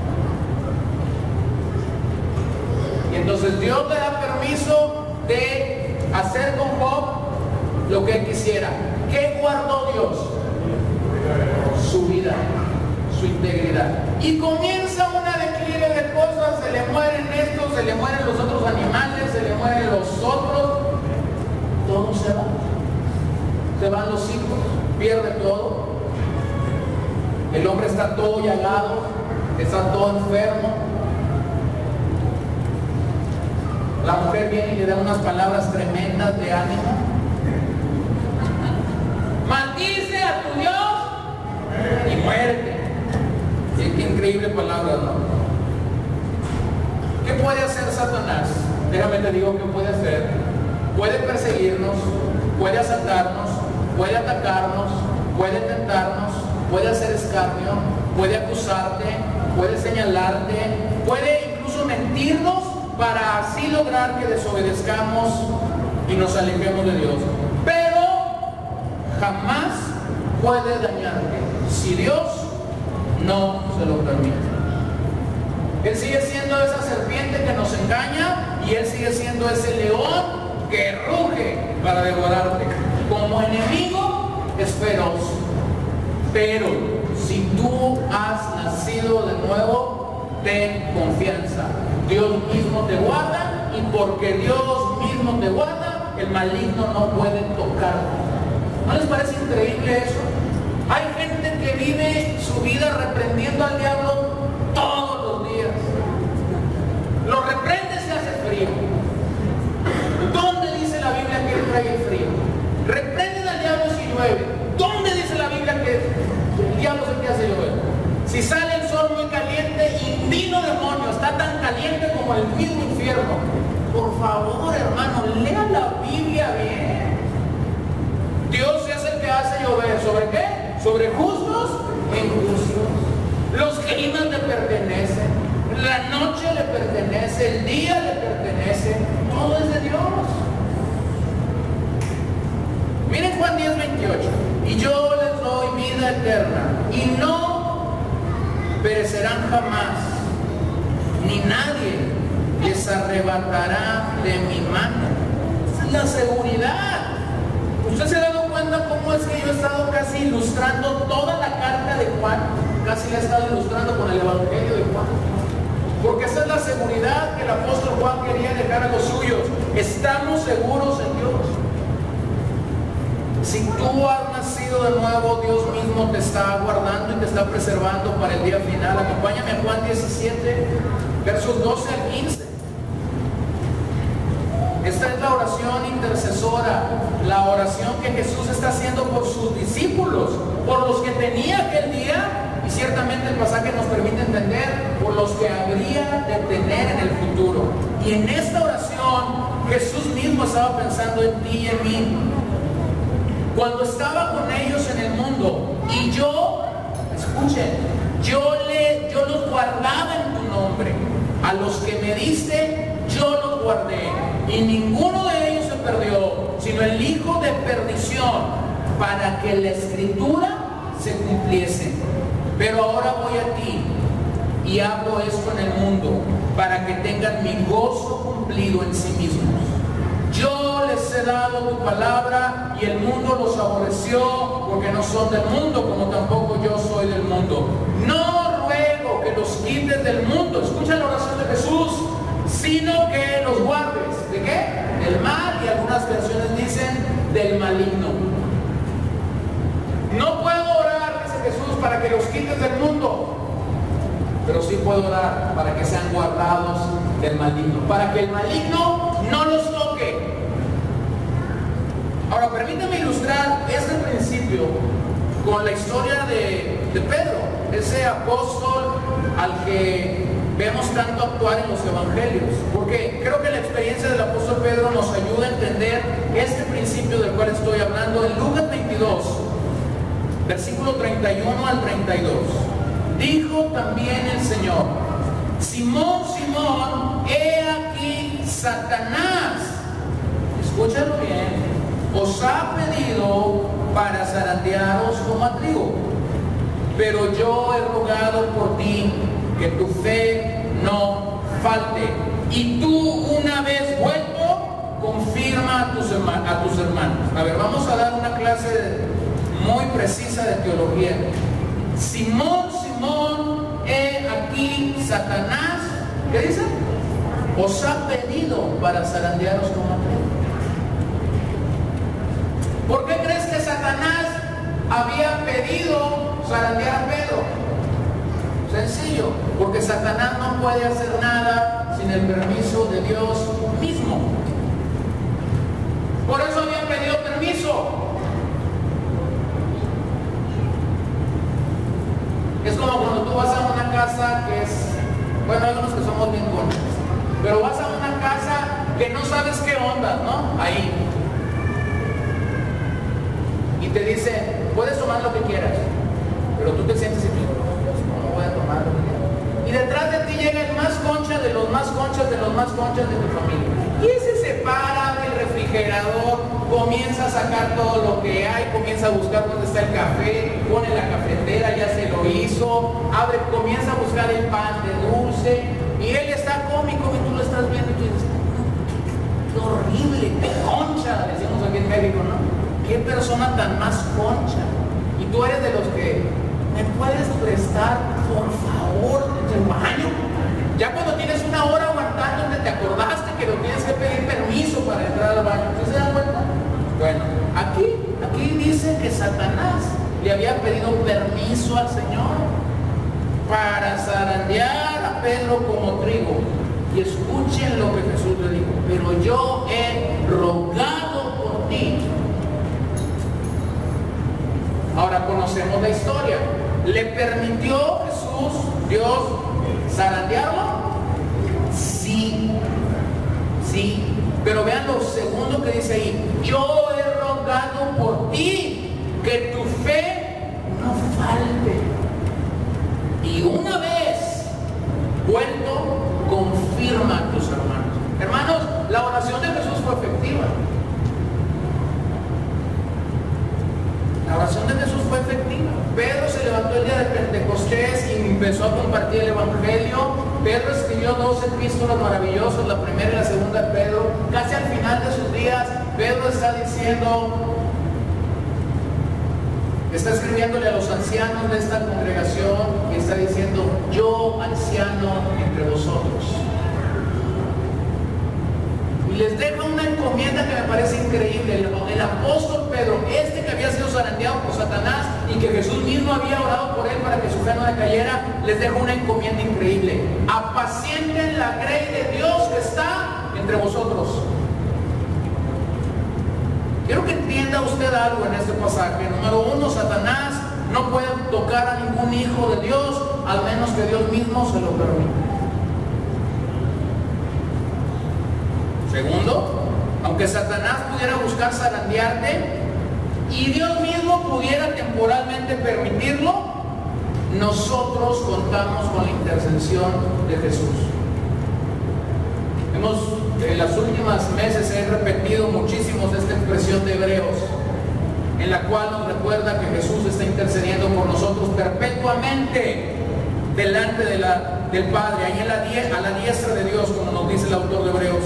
Y entonces Dios le da permiso de hacer con Job lo que él quisiera. ¿Qué guardó Dios? Su vida, su integridad. Y comienza una declive de cosas, se le mueren estos, se le mueren los otros animales, se le mueren los otros, todo se va. Se van los hijos, pierde todo. El hombre está todo llagado, está todo enfermo. La mujer viene y le da unas palabras tremendas de ánimo. Maldice a tu Dios y muérete. Y qué increíble palabra, ¿no? ¿Qué puede hacer Satanás? Déjame te digo qué puede hacer. Puede perseguirnos, puede asaltarnos, puede atacarnos, puede tentarnos, puede hacer escarnio, puede acusarte, puede señalarte, puede incluso mentirnos para así lograr que desobedezcamos y nos alejemos de Dios. Pero jamás puede dañarte si Dios no se lo permite. Él sigue siendo esa serpiente que nos engaña y Él sigue siendo ese león que ruge para devorarte. Como enemigo es feroz. Pero si tú has nacido de nuevo, ten confianza. Dios mismo te guarda, y porque Dios mismo te guarda, el maligno no puede tocarte. ¿No les parece increíble eso? Hay gente que vive su vida reprendiendo al diablo todos los días. Lo reprende si hace frío. ¿Dónde dice la Biblia que él trae el frío? Reprenden al diablo si llueve. ¿Dónde dice la Biblia que el diablo es el que hace llover? Si sale el sol muy caliente y vino demonio, está tan caliente como el mismo infierno. Por favor, hermano, lea la Biblia bien. Dios es el que hace llover. ¿Sobre qué? Sobre justos e injustos. Los climas le pertenecen, la noche le pertenece, el día le pertenece, todo es de Dios. Miren Juan diez, veintiocho. Y yo les doy vida eterna, y no perecerán jamás, ni nadie les arrebatará de mi mano. Esa es la seguridad. ¿Usted se ha dado cuenta cómo es que yo he estado casi ilustrando toda la carta de Juan? Casi la he estado ilustrando con el Evangelio de Juan. Porque esa es la seguridad que el apóstol Juan quería dejar a los suyos. Estamos seguros en Dios. Si tú has nacido de nuevo, Dios mismo te está guardando y te está preservando para el día final. Acompáñame a Juan diecisiete, versos doce al quince. Esta es la oración intercesora, la oración que Jesús está haciendo por sus discípulos, por los que tenía aquel día, y ciertamente el pasaje nos permite entender por los que habría de tener en el futuro. Y en esta oración Jesús mismo estaba pensando en ti y en mí. Cuando estaba con ellos en el mundo, y yo, escuchen, yo, le, yo los guardaba en tu nombre. A los que me diste, yo los guardé. Y ninguno de ellos se perdió, sino el hijo de perdición, para que la escritura se cumpliese. Pero ahora voy a ti y hablo esto en el mundo, para que tengan mi gozo cumplido en sí mismos. Yo les he dado tu palabra y el mundo los aborreció, porque no son del mundo, como tampoco yo soy del mundo. No ruego que los quites del mundo, escucha la oración de Jesús, sino que los guardes. ¿De qué? Del mal. Y algunas versiones dicen del maligno. No puedo orar, dice Jesús, para que los quites del mundo, pero sí puedo orar para que sean guardados del maligno, para que el maligno no los toque. Ahora, permítame ilustrar este principio con la historia de, de Pedro, ese apóstol al que vemos tanto actuar en los evangelios, porque creo que la experiencia del apóstol Pedro nos ayuda a entender este principio del cual estoy hablando. En Lucas veintidós, versículo treinta y uno al treinta y dos, dijo también el Señor: Simón, Simón, he aquí Satanás, escúchalo bien, os ha pedido para zarandearos como a trigo, pero yo he rogado por ti que tu fe no falte, y tú, una vez vuelto, confirma a tus, a tus hermanos. A ver, vamos a dar una clase muy precisa de teología. Simón, Simón, he aquí Satanás, ¿qué dice? Os ha pedido para zarandearos como a trigo. ¿Por qué crees que Satanás había pedido zarandear a Pedro? Sencillo, porque Satanás no puede hacer nada sin el permiso de Dios mismo. Por eso habían pedido permiso. Es como cuando tú vas a una casa que es, bueno, hay unos que somos bien conchas, pero vas a una casa que no sabes qué onda, ¿no? Ahí. Y te dicen, puedes tomar lo que quieras, pero tú te sientes y tú, no voy a tomar lo que quieras. Y detrás de ti llega el más concha de los más conchas de los más conchas de tu familia. Y ese se para del refrigerador, comienza a sacar todo lo que hay, comienza a buscar dónde está el café, pone la cafetera, ya se lo hizo, abre, comienza a buscar el pan de dulce, y él está cómico y tú lo estás viendo y tú dices, qué horrible, qué concha, decimos aquí en México, ¿no? Qué persona tan más concha. Y tú eres de los que, ¿me puedes prestar, por favor, el baño? Ya cuando tienes una hora aguantando, te acordaste que lo tienes que pedir permiso para entrar al baño. ¿Sí se dan cuenta? Bueno, aquí, aquí dice que Satanás le había pedido permiso al Señor para zarandear a Pedro como trigo. Y escuchen lo que Jesús le dijo: pero yo he rogado por ti. Ahora conocemos la historia. ¿Le permitió Jesús, Dios, zarandearlo? Sí, sí. Pero vean lo segundo que dice ahí: yo he rogado por ti que tu fe no falte. Y una vez vuelto, confirma a tus hermanos. Hermanos, la oración de Jesús fue efectiva. La oración de Jesús fue efectiva. Pedro se levantó el día de Pentecostés y empezó a compartir el Evangelio. Pedro escribió dos epístolas maravillosas, la primera y la segunda de Pedro. Casi al final de sus días, Pedro está diciendo, está escribiéndole a los ancianos de esta congregación y está diciendo: yo, anciano entre vosotros. Y les deja una encomienda que me parece increíble. El, el apóstol Pedro, este que había sido zarandeado por Satanás y que Jesús mismo había orado por él para que su fe no decayera, les deja una encomienda increíble: apacienten la grey de Dios que está entre vosotros. Quiero que entienda usted algo en este pasaje. Número uno, Satanás no puede tocar a ningún hijo de Dios al menos que Dios mismo se lo permita. Segundo, aunque Satanás pudiera buscar zarandearte y Dios mismo pudiera temporalmente permitirlo, nosotros contamos con la intercesión de Jesús. Hemos, en las últimas meses he repetido muchísimo esta expresión de Hebreos, en la cual nos recuerda que Jesús está intercediendo por nosotros perpetuamente delante de la, del Padre, ahí en la die, a la diestra de Dios, como nos dice el autor de Hebreos.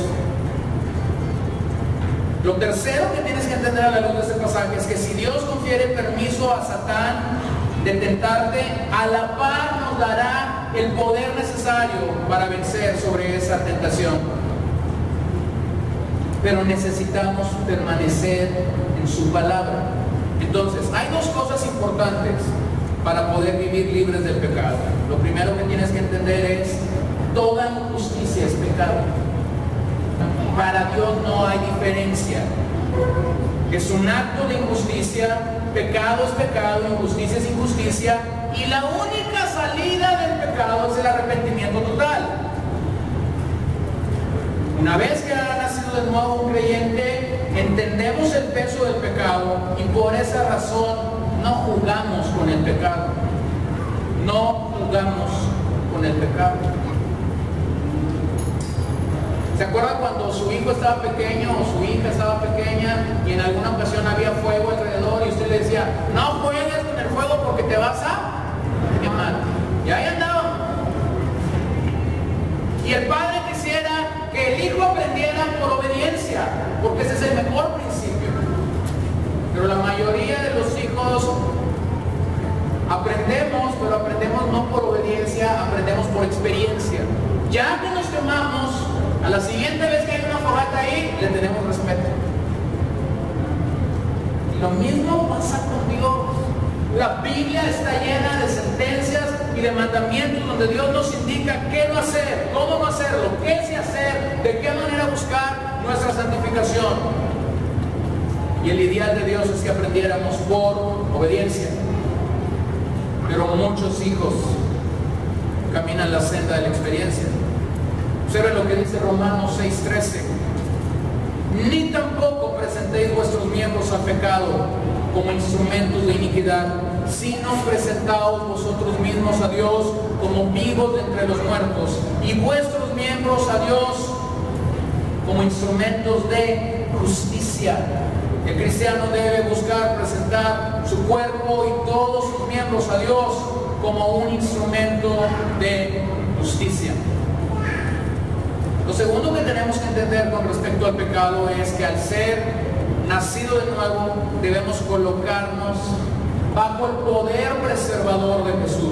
Lo tercero que tienes que entender a la luz de este pasaje es que si Dios confiere permiso a Satán de tentarte, a la par nos dará el poder necesario para vencer sobre esa tentación. pero necesitamos permanecer en su palabra. Entonces, hay dos cosas importantes para poder vivir libres del pecado. Lo primero que tienes que entender es: toda injusticia es pecado. Para Dios no hay diferencia. Es un acto de injusticia, pecado es pecado, injusticia es injusticia, y la única salida del pecado es el arrepentimiento total. Una vez que ha nacido de nuevo un creyente, entendemos el peso del pecado y por esa razón no jugamos con el pecado. No jugamos con el pecado. ¿Se acuerdan cuando su hijo estaba pequeño o su hija estaba pequeña y en alguna ocasión había fuego alrededor y usted le decía: no juegues con el fuego porque te vas a quemar? Y ahí andaban. Y el padre quisiera que el hijo aprendiera por obediencia, porque ese es el mejor principio. Pero la mayoría de los hijos aprendemos, pero aprendemos no por obediencia, aprendemos por experiencia. Ya que nos quemamos, a la siguiente vez que hay una fogata ahí, le tenemos respeto. Y lo mismo pasa con Dios. La Biblia está llena de sentencias y de mandamientos donde Dios nos indica qué no hacer, cómo no hacerlo, qué sí hacer, de qué manera buscar nuestra santificación. Y el ideal de Dios es que aprendiéramos por obediencia. Pero muchos hijos caminan la senda de la experiencia. Observen lo que dice Romanos seis trece. Ni tampoco presentéis vuestros miembros al pecado como instrumentos de iniquidad, sino presentaos vosotros mismos a Dios como vivos de entre los muertos, y vuestros miembros a Dios como instrumentos de justicia. El cristiano debe buscar presentar su cuerpo y todos sus miembros a Dios como un instrumento de justicia. Lo segundo que tenemos que entender con respecto al pecado es que al ser nacido de nuevo debemos colocarnos bajo el poder preservador de Jesús.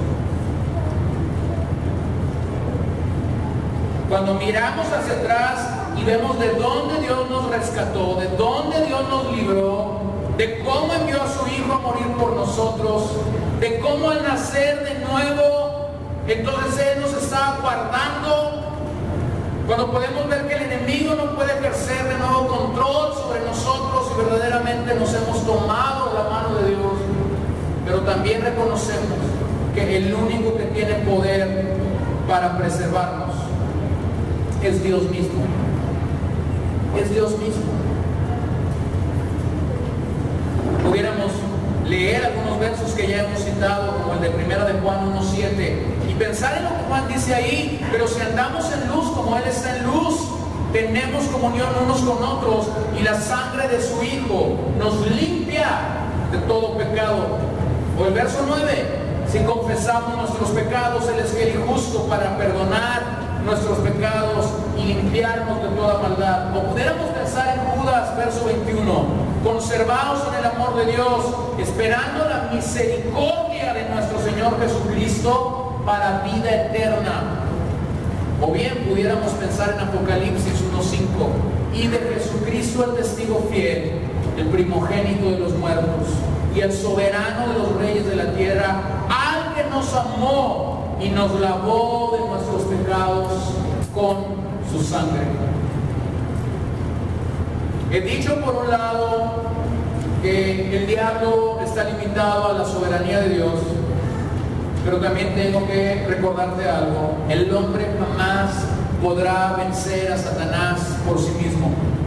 Cuando miramos hacia atrás y vemos de dónde Dios nos rescató, de dónde Dios nos libró, de cómo envió a su Hijo a morir por nosotros, de cómo al nacer de nuevo, entonces Él nos está guardando. Cuando podemos ver que el enemigo no puede ejercer de nuevo control sobre nosotros y verdaderamente nos hemos tomado la mano de Dios, pero también reconocemos que el único que tiene poder para preservarnos es Dios mismo. Es Dios mismo. Pudiéramos leer algunos versos que ya hemos citado, como el de primera de Juan uno siete, y pensar en lo que Juan dice ahí: pero si andamos en luz como Él está en luz, tenemos comunión unos con otros, y la sangre de su Hijo nos limpia de todo pecado. O el verso nueve: si confesamos nuestros pecados, Él es fiel y justo para perdonar nuestros pecados y limpiarnos de toda maldad. O pudiéramos pensar en Judas, verso veintiuno: conservaos en el amor de Dios, esperando la misericordia de nuestro Señor Jesucristo para vida eterna. O bien pudiéramos pensar en Apocalipsis uno cinco: y de Jesucristo el testigo fiel, el primogénito de los muertos y el soberano de los reyes de la tierra, al que nos amó y nos lavó de nuestros pecados con su sangre. He dicho por un lado que el diablo está limitado a la soberanía de Dios, pero también tengo que recordarte algo: el hombre jamás podrá vencer a Satanás por sí mismo.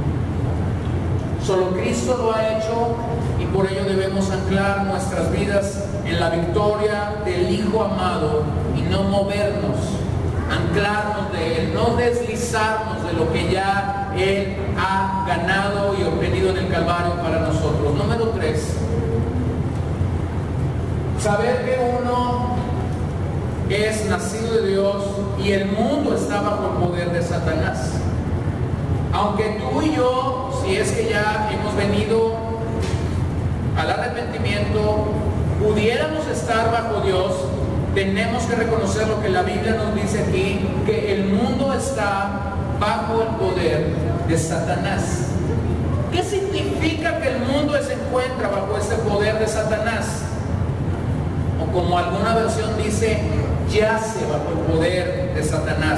Solo Cristo lo ha hecho, y por ello debemos anclar nuestras vidas en la victoria del Hijo amado y no movernos, anclarnos de Él, no deslizarnos de lo que ya Él ha ganado y obtenido en el Calvario para nosotros. Número tres, saber que uno es nacido de Dios y el mundo está bajo el poder de Satanás. Aunque tú y yo, si es que ya hemos venido al arrepentimiento, pudiéramos estar bajo Dios, tenemos que reconocer lo que la Biblia nos dice aquí, que el mundo está bajo el poder de Satanás. ¿Qué significa que el mundo se encuentra bajo ese poder de Satanás? O como alguna versión dice, yace bajo el poder de Satanás.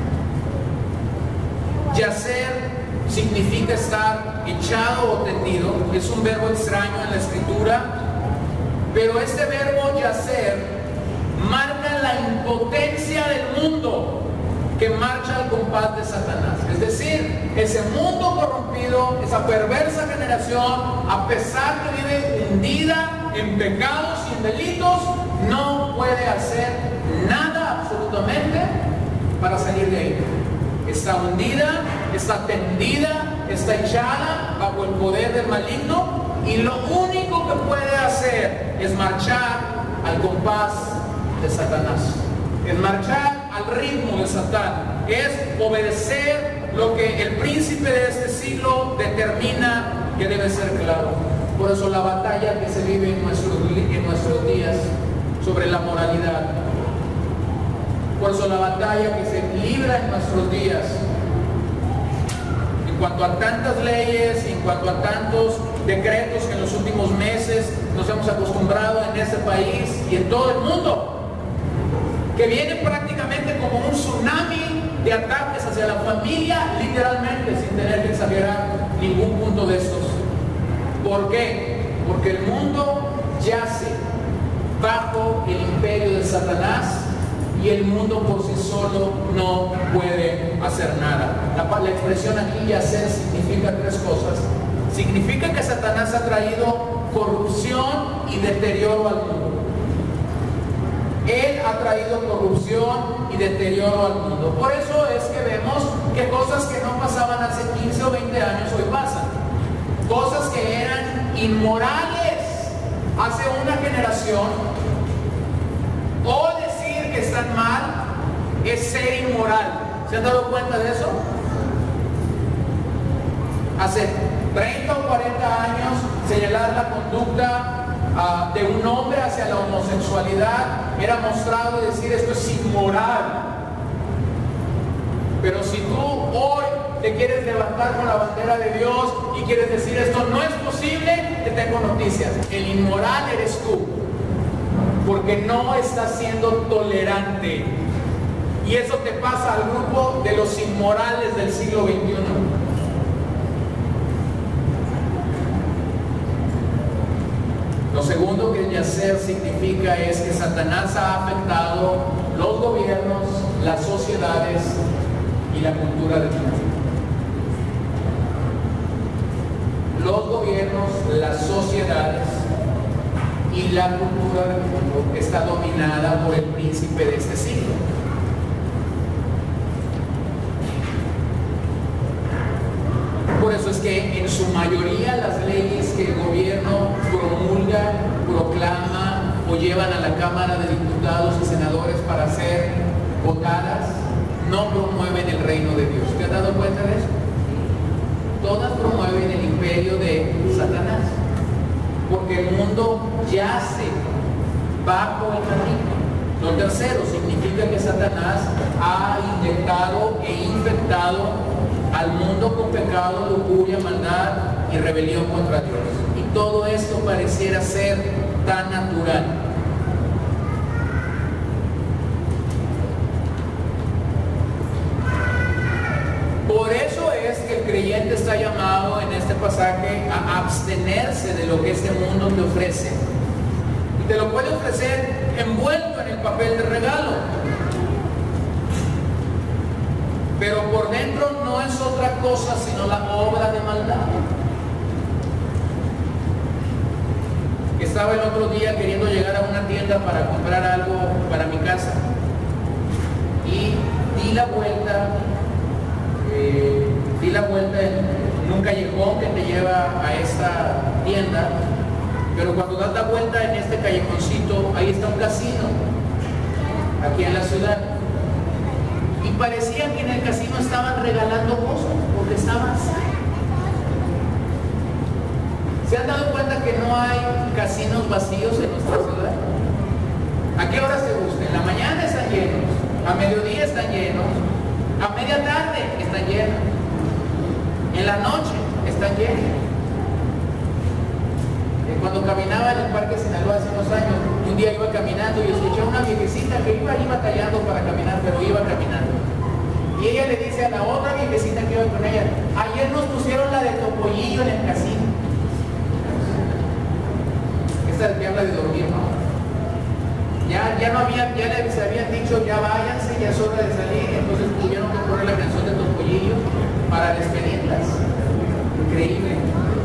Yacer significa estar echado o tendido. Es un verbo extraño en la escritura, pero este verbo yacer marca la impotencia del mundo que marcha al compás de Satanás. Es decir, ese mundo corrompido, esa perversa generación, a pesar que vive hundida en pecados y en delitos, no puede hacer nada absolutamente para salir de ahí. Está hundida, está tendida, está echada bajo el poder del maligno, y lo único que puede hacer es marchar al compás de Satanás, es marchar al ritmo de Satán, es obedecer lo que el príncipe de este siglo determina que debe ser claro. Por eso la batalla que se vive en nuestros, en nuestros días sobre la moralidad, por eso la batalla que se libra en nuestros días en cuanto a tantas leyes, en cuanto a tantos decretos que en los últimos meses nos hemos acostumbrado en este país y en todo el mundo, que viene prácticamente como un tsunami de ataques hacia la familia, literalmente, sin tener que exagerar ningún punto de estos. ¿Por qué? Porque el mundo yace bajo el imperio de Satanás y el mundo por sí solo no puede hacer nada. La, la expresión aquí, yacer, significa tres cosas. Significa que Satanás ha traído corrupción y deterioro al mundo. Él ha traído corrupción y deterioro al mundo. Por eso es que vemos que cosas que no pasaban hace quince o veinte años hoy pasan. Cosas que eran inmorales hace una generación, hoy decir que están mal es ser inmoral. ¿Se han dado cuenta de eso? Hace treinta o cuarenta años señalar la conducta Uh, de un hombre hacia la homosexualidad era mostrado y decir esto es inmoral. Pero si tú hoy te quieres levantar con la bandera de Dios y quieres decir esto no es posible, te tengo noticias: el inmoral eres tú, porque no estás siendo tolerante. Y eso te pasa al grupo de los inmorales del siglo veintiuno. Lo segundo que yacer significa es que Satanás ha afectado los gobiernos, las sociedades y la cultura del mundo. Los gobiernos, las sociedades y la cultura del mundo está dominada por el príncipe de este siglo. Por eso es que en su mayoría las leyes que el gobierno promulga, proclama o llevan a la Cámara de Diputados y Senadores para ser votadas no promueven el reino de Dios. ¿Te has dado cuenta de eso? Todas promueven el imperio de Satanás, porque el mundo yace bajo el maligno. Lo tercero significa que Satanás ha inyectado e infectado al mundo con pecado, lujuria, maldad y rebelión contra Dios. Y todo esto pareciera ser tan natural. Por eso es que el creyente está llamado en este pasaje a abstenerse de lo que este mundo te ofrece. Y te lo puede ofrecer envuelto en el papel de regalo, pero por dentro no es otra cosa sino la obra de maldad. Estaba el otro día queriendo llegar a una tienda para comprar algo para mi casa y di la vuelta eh, di la vuelta en un callejón que te lleva a esta tienda, pero cuando das la vuelta en este callejoncito ahí está un casino aquí en la ciudad. Y parecía que en el casino estaban regalando cosas, porque estaban sanos. ¿Se han dado cuenta que no hay casinos vacíos en nuestra ciudad? ¿A qué hora se gusta? En la mañana están llenos, a mediodía están llenos, a media tarde están llenos. En la noche están llenos. Cuando caminaba en el Parque Sinaloa hace unos años, un día iba caminando y escuché a una viejecita que iba ahí batallando para caminar, pero iba caminando. Y ella le dice a la otra viejecita que iba con ella: ayer nos pusieron la de Topollillo en el casino. Esta que habla de dormir, ¿no? Ya, ya no había, ya les habían dicho, ya váyanse, ya es hora de salir, entonces tuvieron que poner la canción de Topollillo para despedirlas. Increíble.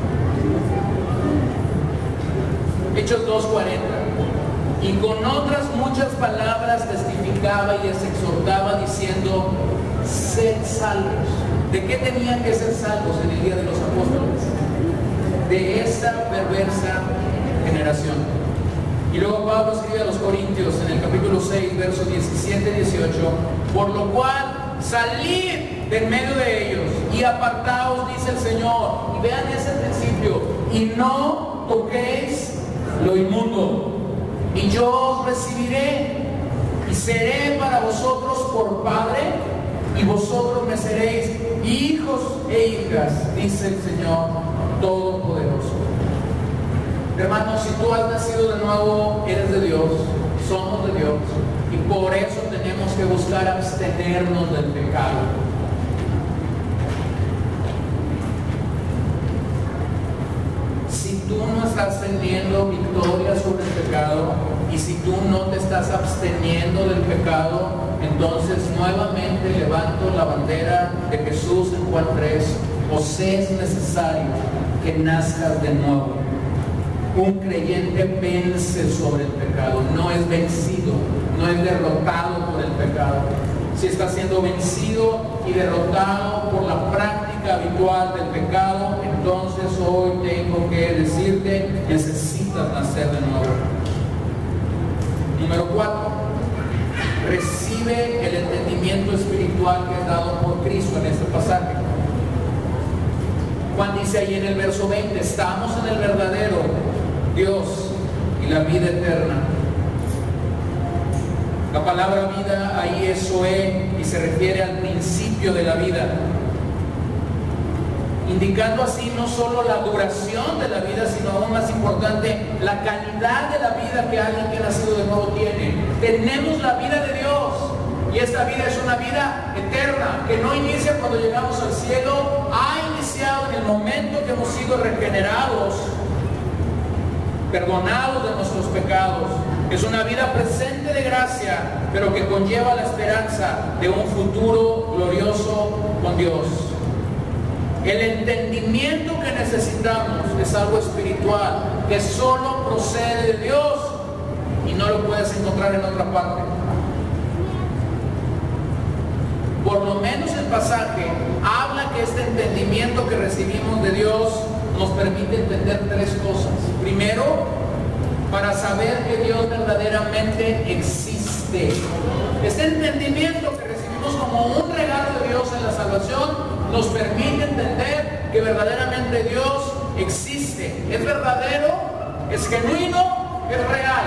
Hechos dos cuarenta. Y con otras muchas palabras testificaba y les exhortaba diciendo: sed salvos. ¿De qué tenían que ser salvos en el día de los apóstoles? De esta perversa generación. Y luego Pablo escribe a los Corintios en el capítulo seis, versos diecisiete y dieciocho: por lo cual salid de en medio de ellos y apartaos, dice el Señor. Y vean ese principio: y no toquéis lo inmundo, y yo os recibiré y seré para vosotros por Padre, y vosotros me seréis hijos e hijas, dice el Señor Todopoderoso. Hermanos, si tú has nacido de nuevo, eres de Dios, somos de Dios, y por eso tenemos que buscar abstenernos del pecado. Si tú no estás teniendo victoria sobre el pecado, y si tú no te estás absteniendo del pecado, entonces nuevamente levanto la bandera de Jesús en Juan tres: os es necesario que nazcas de nuevo. Un creyente vence sobre el pecado, no es vencido, no es derrotado por el pecado. Si está siendo vencido y derrotado por la práctica habitual del pecado, entonces hoy tengo que decirte: necesitas nacer de nuevo. Número cuatro, recibe el entendimiento espiritual que es dado por Cristo en este pasaje. Juan dice ahí en el verso veinte: estamos en el verdadero Dios y la vida eterna. La palabra vida ahí es Zoe y se refiere al principio de la vida, indicando así no solo la duración de la vida, sino aún más importante, la calidad de la vida que alguien que ha nacido de nuevo tiene. Tenemos la vida de Dios, y esta vida es una vida eterna, que no inicia cuando llegamos al cielo, ha iniciado en el momento que hemos sido regenerados, perdonados de nuestros pecados. Es una vida presente de gracia, pero que conlleva la esperanza de un futuro glorioso con Dios. El entendimiento que necesitamos es algo espiritual, que solo procede de Dios y no lo puedes encontrar en otra parte. Por lo menos el pasaje habla que este entendimiento que recibimos de Dios nos permite entender tres cosas. Primero, para saber que Dios verdaderamente existe. Este entendimiento que recibimos como un regalo de Dios en la salvación nos permite entender que verdaderamente Dios existe. Es verdadero, es genuino, es real.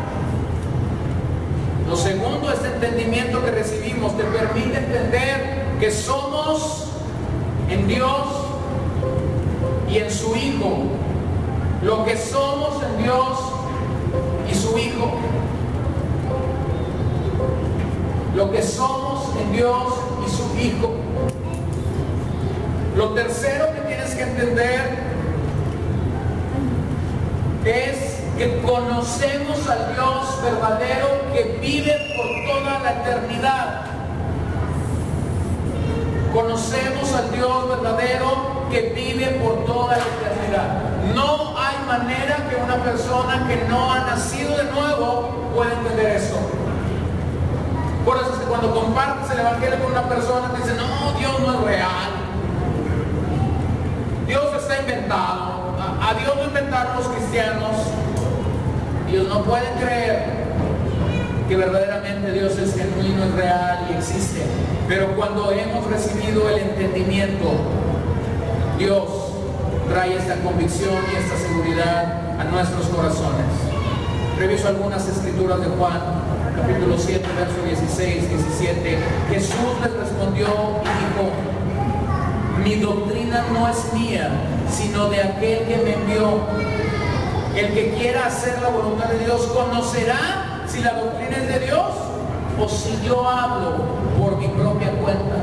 Lo segundo, este entendimiento que recibimos te permite entender que somos en Dios y en su Hijo. Lo que somos en Dios y su Hijo. Lo que somos en Dios y su Hijo. Lo tercero que tienes que entender es que conocemos al Dios verdadero que vive por toda la eternidad. Conocemos al Dios verdadero que vive por toda la eternidad. No hay manera que una persona que no ha nacido de nuevo pueda entender eso. Por eso es que cuando compartes el Evangelio con una persona te dicen: no, Dios no es real. Dios está inventado. A, a Dios lo inventaron los cristianos. Ellos no pueden creer que verdaderamente Dios es genuino, es real y existe. Pero cuando hemos recibido el entendimiento, Dios trae esta convicción y esta seguridad a nuestros corazones. Reviso algunas escrituras de Juan, capítulo siete, verso dieciséis, diecisiete. Jesús les respondió y dijo: mi doctrina no es mía, sino de aquel que me envió. El que quiera hacer la voluntad de Dios conocerá si la doctrina es de Dios o si yo hablo por mi propia cuenta.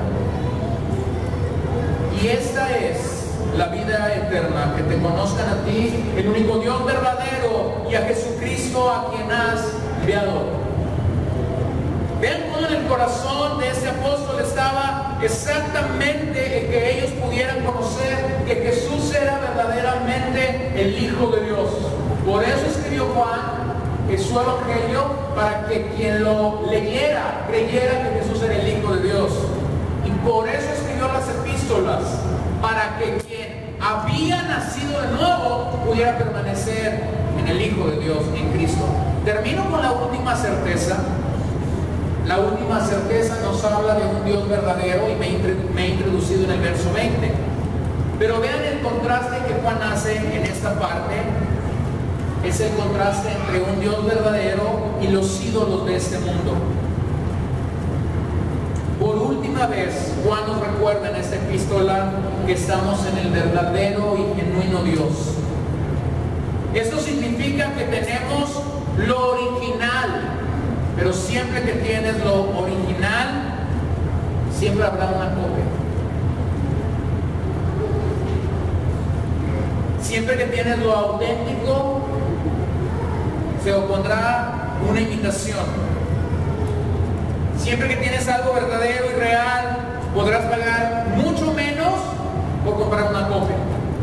Y esta es la vida eterna, que te conozcan a ti, el único Dios verdadero, y a Jesucristo a quien has enviado. Vean cómo en el corazón de este apóstol estaba exactamente el que ellos pudieran conocer que Jesús era verdaderamente el Hijo de Dios. Por eso escribió Juan en su evangelio, para que quien lo leyera creyera que Jesús era el Hijo de Dios. Y por eso escribió las epístolas, para que quien había nacido de nuevo pudiera permanecer en el Hijo de Dios, en Cristo. Termino con la última certeza. La última certeza nos habla de un Dios verdadero, y me, me he introducido en el verso veinte. Pero vean el contraste que Juan hace en esta parte. Es el contraste entre un Dios verdadero y los ídolos de este mundo. Por última vez, Juan nos recuerda en esta epístola que estamos en el verdadero y genuino Dios. Esto significa que tenemos lo original. Pero siempre que tienes lo original, siempre habrá una copia. Siempre que tienes lo auténtico, se opondrá una imitación. Siempre que tienes algo verdadero y real, podrás pagar mucho menos por comprar una copia.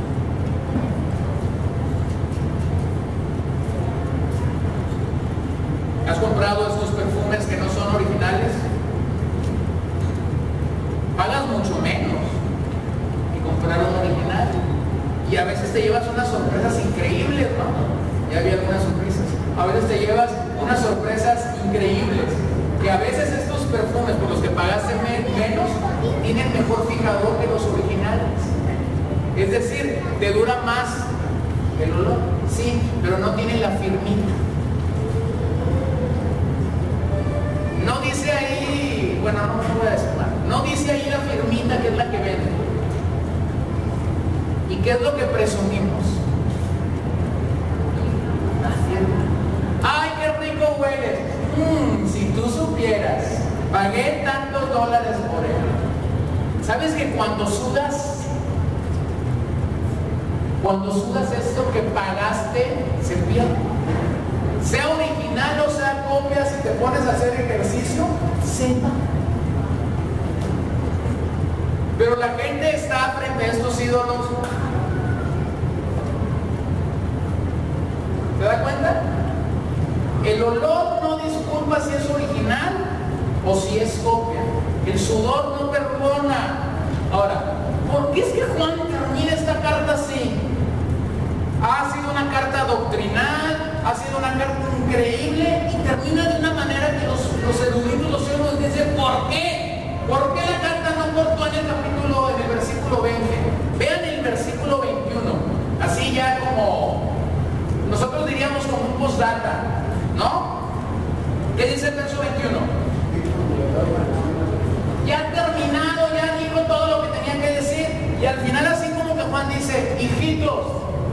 ¿Has comprado estos perfumes que no son originales? Pagas mucho menos que comprar un original. Y a veces te llevas unas sorpresas increíbles, ¿no? Ya había algunas sorpresas. A veces te llevas unas sorpresas increíbles. Que a veces estos perfumes por los que pagaste menos tienen mejor fijador que los originales. Es decir, te dura más el olor, sí, pero no tienen la firmita. No dice ahí, bueno, no me voy a decir nada. No dice ahí la firmita que es la que vende. ¿Y qué es lo que presumimos? La firma. ¡Ay, qué rico hueles! Mmm, si tú supieras, pagué tantos dólares por él. ¿Sabes que cuando sudas, cuando sudas esto que pagaste, se pierde? Sea original o sea copia, si te pones a hacer ejercicio, sepa. Pero la gente está frente a estos ídolos. ¿Se da cuenta? El olor no disculpa si es original o si es copia. El sudor no perdona. Ahora, ¿por qué es que Juan termina esta carta así? Ha sido una carta doctrinal, ha sido una carta increíble, y termina de una manera que los, los eruditos, los teólogos dicen, ¿por qué? ¿Por qué la carta no cortó en el capítulo, en el versículo veinte? Vean el versículo veintiuno, así ya como, nosotros diríamos como un postdata, ¿no? ¿Qué dice el verso veintiuno? Ya ha terminado, ya dijo todo lo que tenía que decir, y al final así como que Juan dice, hijitos,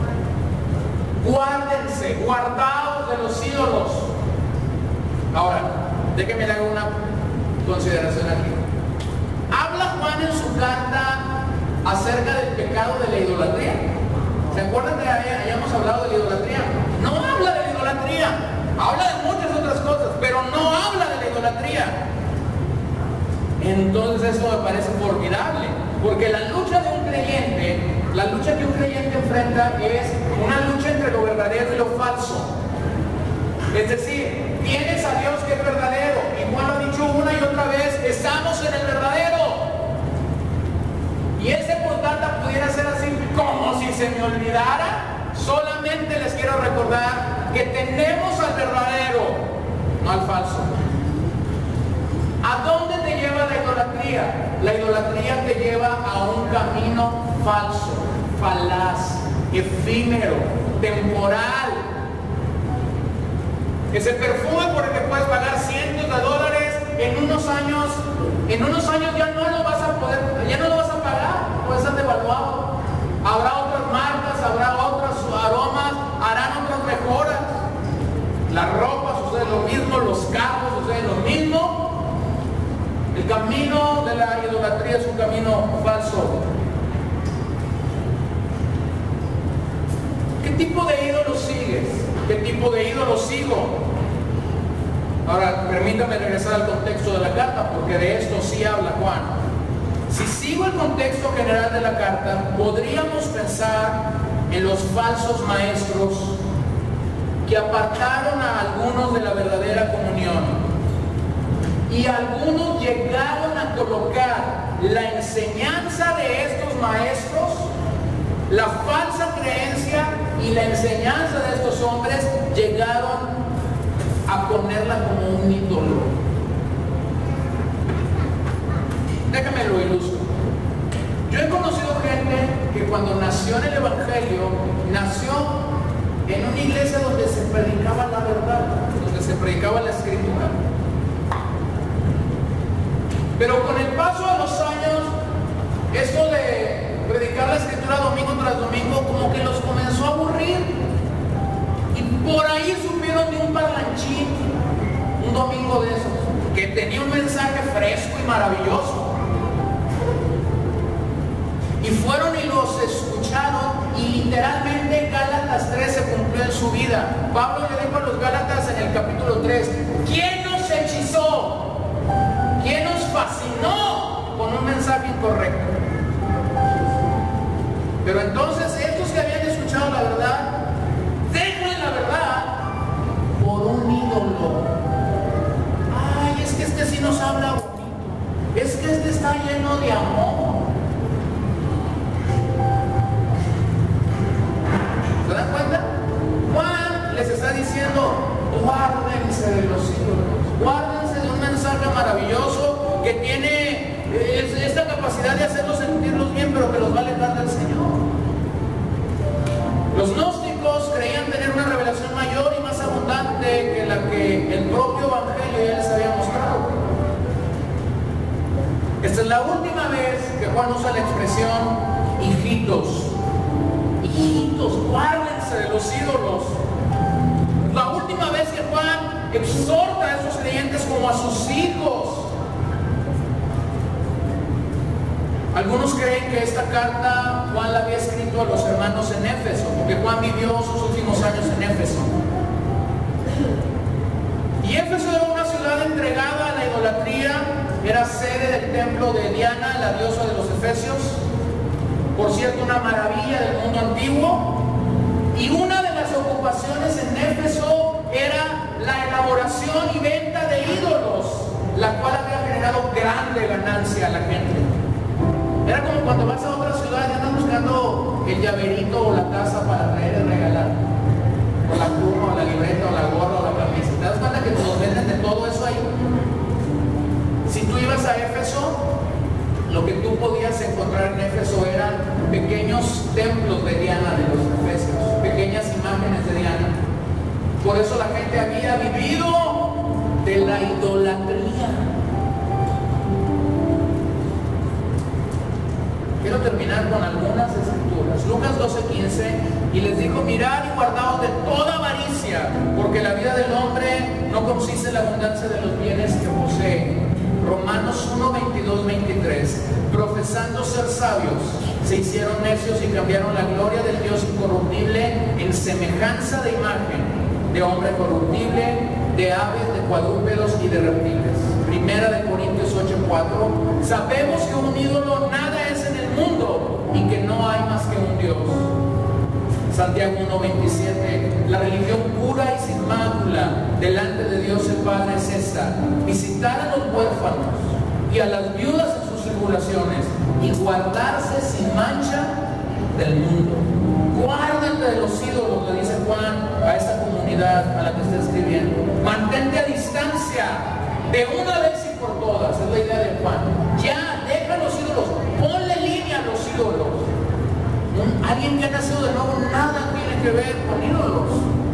guárdense, guardaos de los ídolos. Ahora, déjenme le hago una consideración aquí. Habla Juan en su carta acerca del pecado de la idolatría. ¿Se acuerdan que hayamos hablado de la idolatría? No habla de la idolatría, habla de muchas otras cosas, pero no habla de la idolatría. Entonces eso me parece formidable, porque la lucha de un creyente, la lucha que un creyente enfrenta es una lucha entre lo verdadero y lo falso. Es decir, tienes a Dios que es verdadero, y Juan lo ha dicho una y otra vez, estamos en el verdadero. Y ese postdata pudiera ser así, como si se me olvidara. Solamente les quiero recordar que tenemos al verdadero, no al falso. ¿A dónde te lleva la idolatría? La idolatría te lleva a un camino falso, falaz, efímero, temporal. Ese perfume por el que puedes pagar cientos de dólares, en unos años, en unos años ya no lo vas a poder, ya no lo vas a pagar, puede ser devaluado. Habrá otras marcas, habrá otros aromas, harán otras mejoras. La ropa sucede lo mismo, los carros sucede lo mismo. El camino de la idolatría es un camino falso. ¿Qué tipo de ídolo sigues? ¿Qué tipo de ídolo sigo? Ahora, permítame regresar al contexto de la carta, porque de esto sí habla Juan. Si sigo el contexto general de la carta, podríamos pensar en los falsos maestros que apartaron a algunos de la verdadera comunión. Y algunos llegaron a colocar la enseñanza de estos maestros, la falsa creencia y la enseñanza de estos hombres, llegaron a ponerla como un ídolo. Déjame lo ilustro. Yo he conocido gente que cuando nació en el Evangelio, nació en una iglesia donde se predicaba la verdad, donde se predicaba la Escritura. Pero con el paso de los años, esto de predicar la Escritura domingo tras domingo como que los comenzó a aburrir. Y por ahí supieron de un parlanchín, un domingo de esos, que tenía un mensaje fresco y maravilloso. Y fueron y los escucharon, y literalmente Gálatas tres se cumplió en su vida. Pablo le dijo a los Gálatas en el capítulo tres: ¿quién nos hechizó? ¿Quién nos fascinó con un mensaje incorrecto? Pero entonces estos que habían escuchado la verdad, dejan la verdad por un ídolo. Ay, es que este sí nos habla bonito, es que este está lleno de amor. ¿Se dan cuenta? Juan les está diciendo: guárdense de los ídolos, guárdense de un mensaje maravilloso que tiene esta capacidad de hacerlos sentirlos bien, pero que los va a alejar del Señor. Los gnósticos creían tener una revelación mayor y más abundante que la que el propio Evangelio ya les había mostrado. Esta es la última vez que Juan usa la expresión hijitos. Hijitos, guárdense de los ídolos. La última vez que Juan exhorta a esos creyentes como a sus hijos. Algunos creen que esta carta Juan la había escrito a los hermanos en Éfeso, porque Juan vivió sus últimos años en Éfeso. Y Éfeso era una ciudad entregada a la idolatría, era sede del templo de Diana, la diosa de los efesios. Por cierto, una maravilla del mundo antiguo. Y una de las ocupaciones en Éfeso era la elaboración y venta de ídolos, la cual había generado grande ganancia a la gente. Era como cuando vas a otra ciudad y andas buscando el llaverito o la taza para traer y regalar, o la pluma, o la libreta, o la gorra, o la camisa. ¿Te das cuenta que nos venden de todo eso ahí? Si tú ibas a Éfeso, lo que tú podías encontrar en Éfeso eran pequeños templos de Diana, de los efesios, pequeñas imágenes de Diana. Por eso la gente había vivido de la idolatría. Quiero terminar con algunas escrituras. Lucas doce quince: y les dijo: mirad y guardaos de toda avaricia, porque la vida del hombre no consiste en la abundancia de los bienes que posee. Romanos uno veintidós veintitrés: profesando ser sabios, se hicieron necios y cambiaron la gloria del Dios incorruptible en semejanza de imagen, de hombre corruptible, de aves, de cuadrúpedos y de reptiles. Primera de Corintios ocho cuatro: sabemos que un ídolo nada es en el mundo y que no hay más que un Dios. Santiago uno veintisiete: la religión pura y sin mácula delante de Dios el Padre es esta: visitar a los huérfanos y a las viudas en sus tribulaciones y guardarse sin mancha del mundo. Guárdate de los ídolos, le dice Juan a esta comunidad a la que está escribiendo. Mantente a distancia de una vez y por todas, es la idea de Juan. Ya, deja los ídolos, ponle línea a los ídolos. Un, alguien que ha nacido de nuevo nada tiene que ver con ídolos.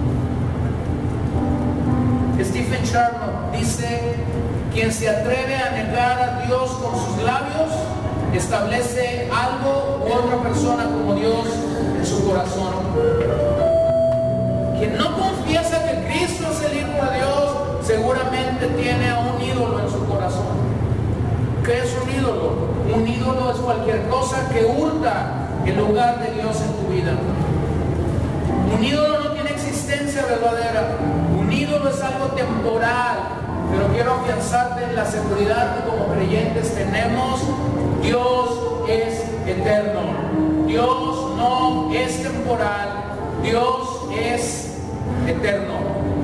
Stephen Charnock dice: quien se atreve a negar a Dios con sus labios establece algo u otra persona como Dios en su corazón. Quien no confiesa que Cristo es el Hijo de Dios, seguramente tiene a un ídolo en su corazón. ¿Qué es un ídolo? Un ídolo es cualquier cosa que hurta el lugar de Dios en tu vida. Un ídolo no tiene existencia verdadera. Un ídolo es algo temporal. Pero quiero afianzarte en la seguridad que como creyentes tenemos. Dios es eterno. Dios no es temporal. Dios es eterno.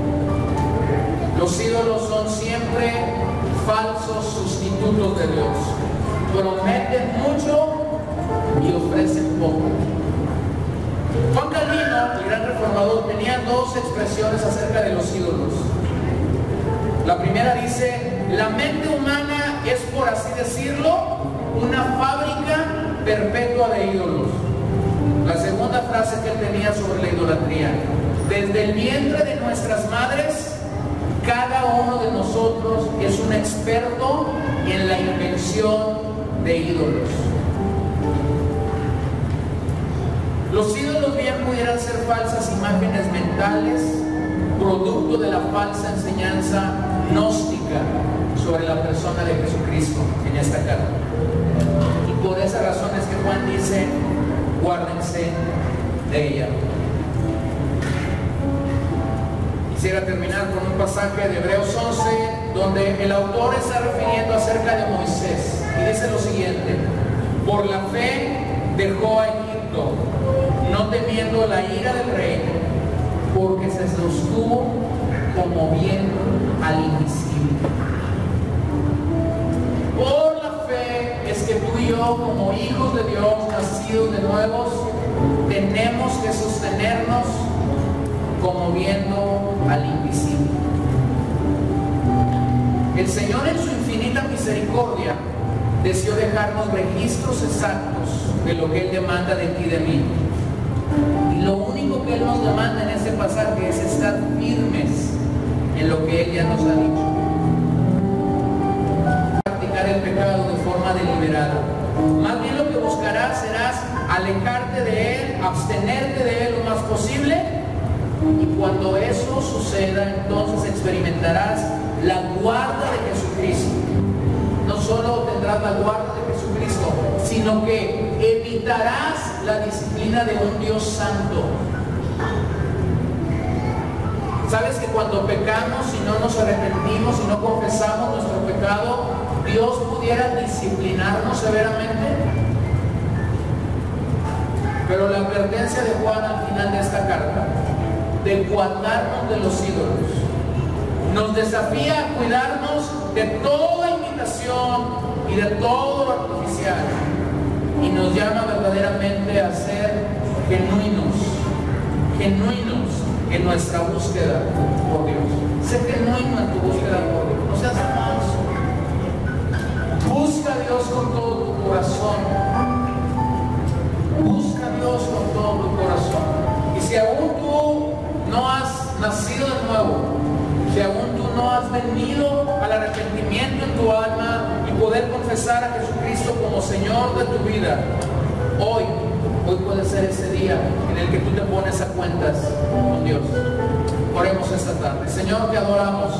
Los ídolos son siempre falsos sustitutos de Dios. Prometen mucho y ofrecen poco. Juan Calvino, el gran reformador, tenía dos expresiones acerca de los ídolos. La primera dice: la mente humana es, por así decirlo, una fábrica perpetua de ídolos. La segunda frase que él tenía sobre la idolatría: desde el vientre de nuestras madres, cada uno de nosotros es un experto en la invención de ídolos. Los ídolos bien pudieran ser falsas imágenes mentales, producto de la falsa enseñanza gnóstica sobre la persona de Jesucristo en esta carta. Y por esa razón es que Juan dice: guárdense de ella. Quisiera terminar con un pasaje de Hebreos once, donde el autor está refiriendo acerca de Moisés, y dice lo siguiente: por la fe dejó a Egipto, no temiendo la ira del rey, porque se sostuvo como viendo al invisible. Por la fe es que tú y yo, como hijos de Dios, nacidos de nuevos, tenemos que sostenernos como viendo al invisible. El Señor, en su infinita misericordia, deseó dejarnos registros exactos de lo que Él demanda de ti y de mí. Y lo único que Él nos demanda en este pasaje es estar firmes en lo que Él ya nos ha dicho. Practicar el pecado de forma deliberada. Más bien lo que buscarás serás alejarte de Él, abstenerte de Él lo más posible. Y cuando eso suceda, entonces experimentarás la guarda de Jesucristo. No solo tendrás la guarda de Jesucristo, sino que evitarás la disciplina de un Dios santo. ¿Sabes que cuando pecamos y no nos arrepentimos y no confesamos nuestro pecado, Dios pudiera disciplinarnos severamente? Pero la advertencia de Juan al final de esta carta, de guardarnos de los ídolos, nos desafía a cuidarnos de toda imitación y de todo lo artificial, y nos llama verdaderamente a ser genuinos, genuinos en nuestra búsqueda por Dios. Sé genuino en tu búsqueda por Dios, no seas falso. Busca a Dios con todo tu corazón. Busca a Dios con todo tu corazón. Y si aún tú no has nacido de nuevo, si aún tú no has venido al arrepentimiento en tu alma y poder confesar a Jesucristo como Señor de tu vida, hoy, hoy puede ser ese día en el que tú te pones a cuentas con Dios. Oremos esta tarde. Señor, te adoramos,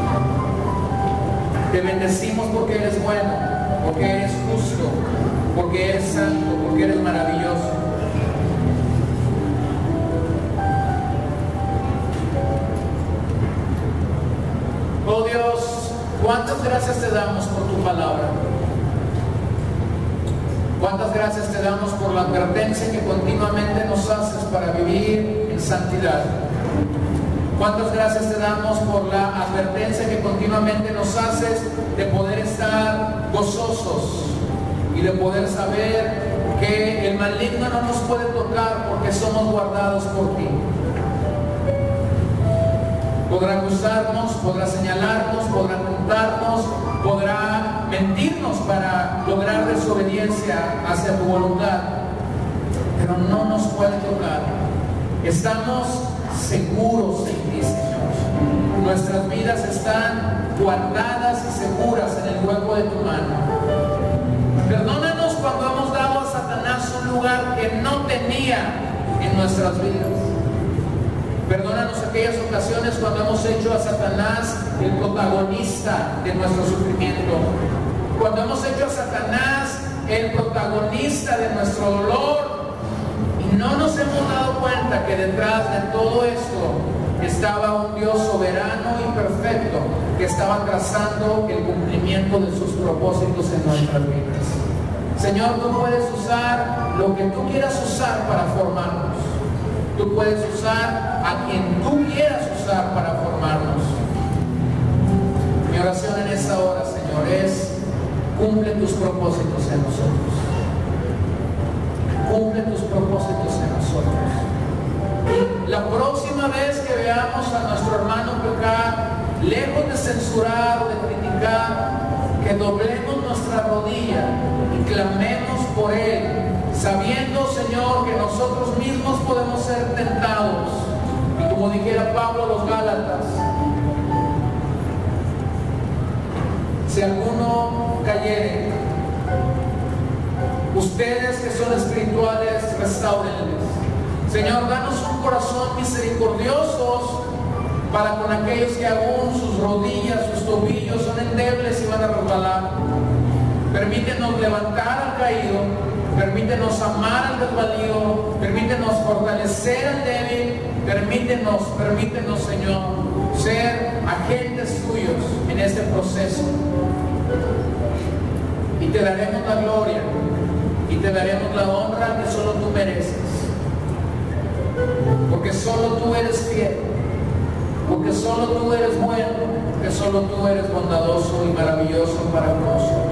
te bendecimos porque eres bueno, porque eres justo, porque eres santo, porque eres maravilloso. Oh Dios, cuántas gracias te damos por tu palabra. Cuántas gracias te damos por la advertencia que continuamente nos haces para vivir en santidad. Cuántas gracias te damos por la advertencia que continuamente nos haces de poder estar gozosos y de poder saber que el maligno no nos puede tocar porque somos guardados por ti. Podrá acusarnos, podrá señalarnos, podrá apuntarnos, podrá mentirnos para lograr desobediencia hacia tu voluntad, pero no nos puede tocar. Estamos seguros en ti, Señor. Nuestras vidas están guardadas y seguras en el hueco de tu mano. Perdónanos, Padre. lugar que no tenía en nuestras vidas. Perdónanos aquellas ocasiones cuando hemos hecho a Satanás el protagonista de nuestro sufrimiento, cuando hemos hecho a Satanás el protagonista de nuestro dolor y no nos hemos dado cuenta que detrás de todo esto estaba un Dios soberano y perfecto que estaba trazando el cumplimiento de sus propósitos en nuestras vidas. Señor, tú puedes usar lo que tú quieras usar para formarnos. Tú puedes usar a quien tú quieras usar para formarnos. Mi oración en esta hora, Señor, es: cumple tus propósitos en nosotros. Cumple tus propósitos en nosotros. La próxima vez que veamos a nuestro hermano pecar, lejos de censurar o de criticar, que doblemos nuestra rodilla y clamemos por él, sabiendo, Señor, que nosotros mismos podemos ser tentados. Y como dijera Pablo a los Gálatas, si alguno cayere, ustedes que son espirituales, restáurenles. Señor, danos un corazón misericordiosos para con aquellos que aún sus rodillas, sus tobillos son endebles y van a resbalar. Permítenos levantar al caído, permítenos amar al desvalido, permítenos fortalecer al débil, permítenos, permítenos, Señor, ser agentes tuyos en este proceso. Y te daremos la gloria y te daremos la honra que solo tú mereces. Porque solo tú eres fiel, porque solo tú eres bueno, porque solo tú eres bondadoso y maravilloso para nosotros.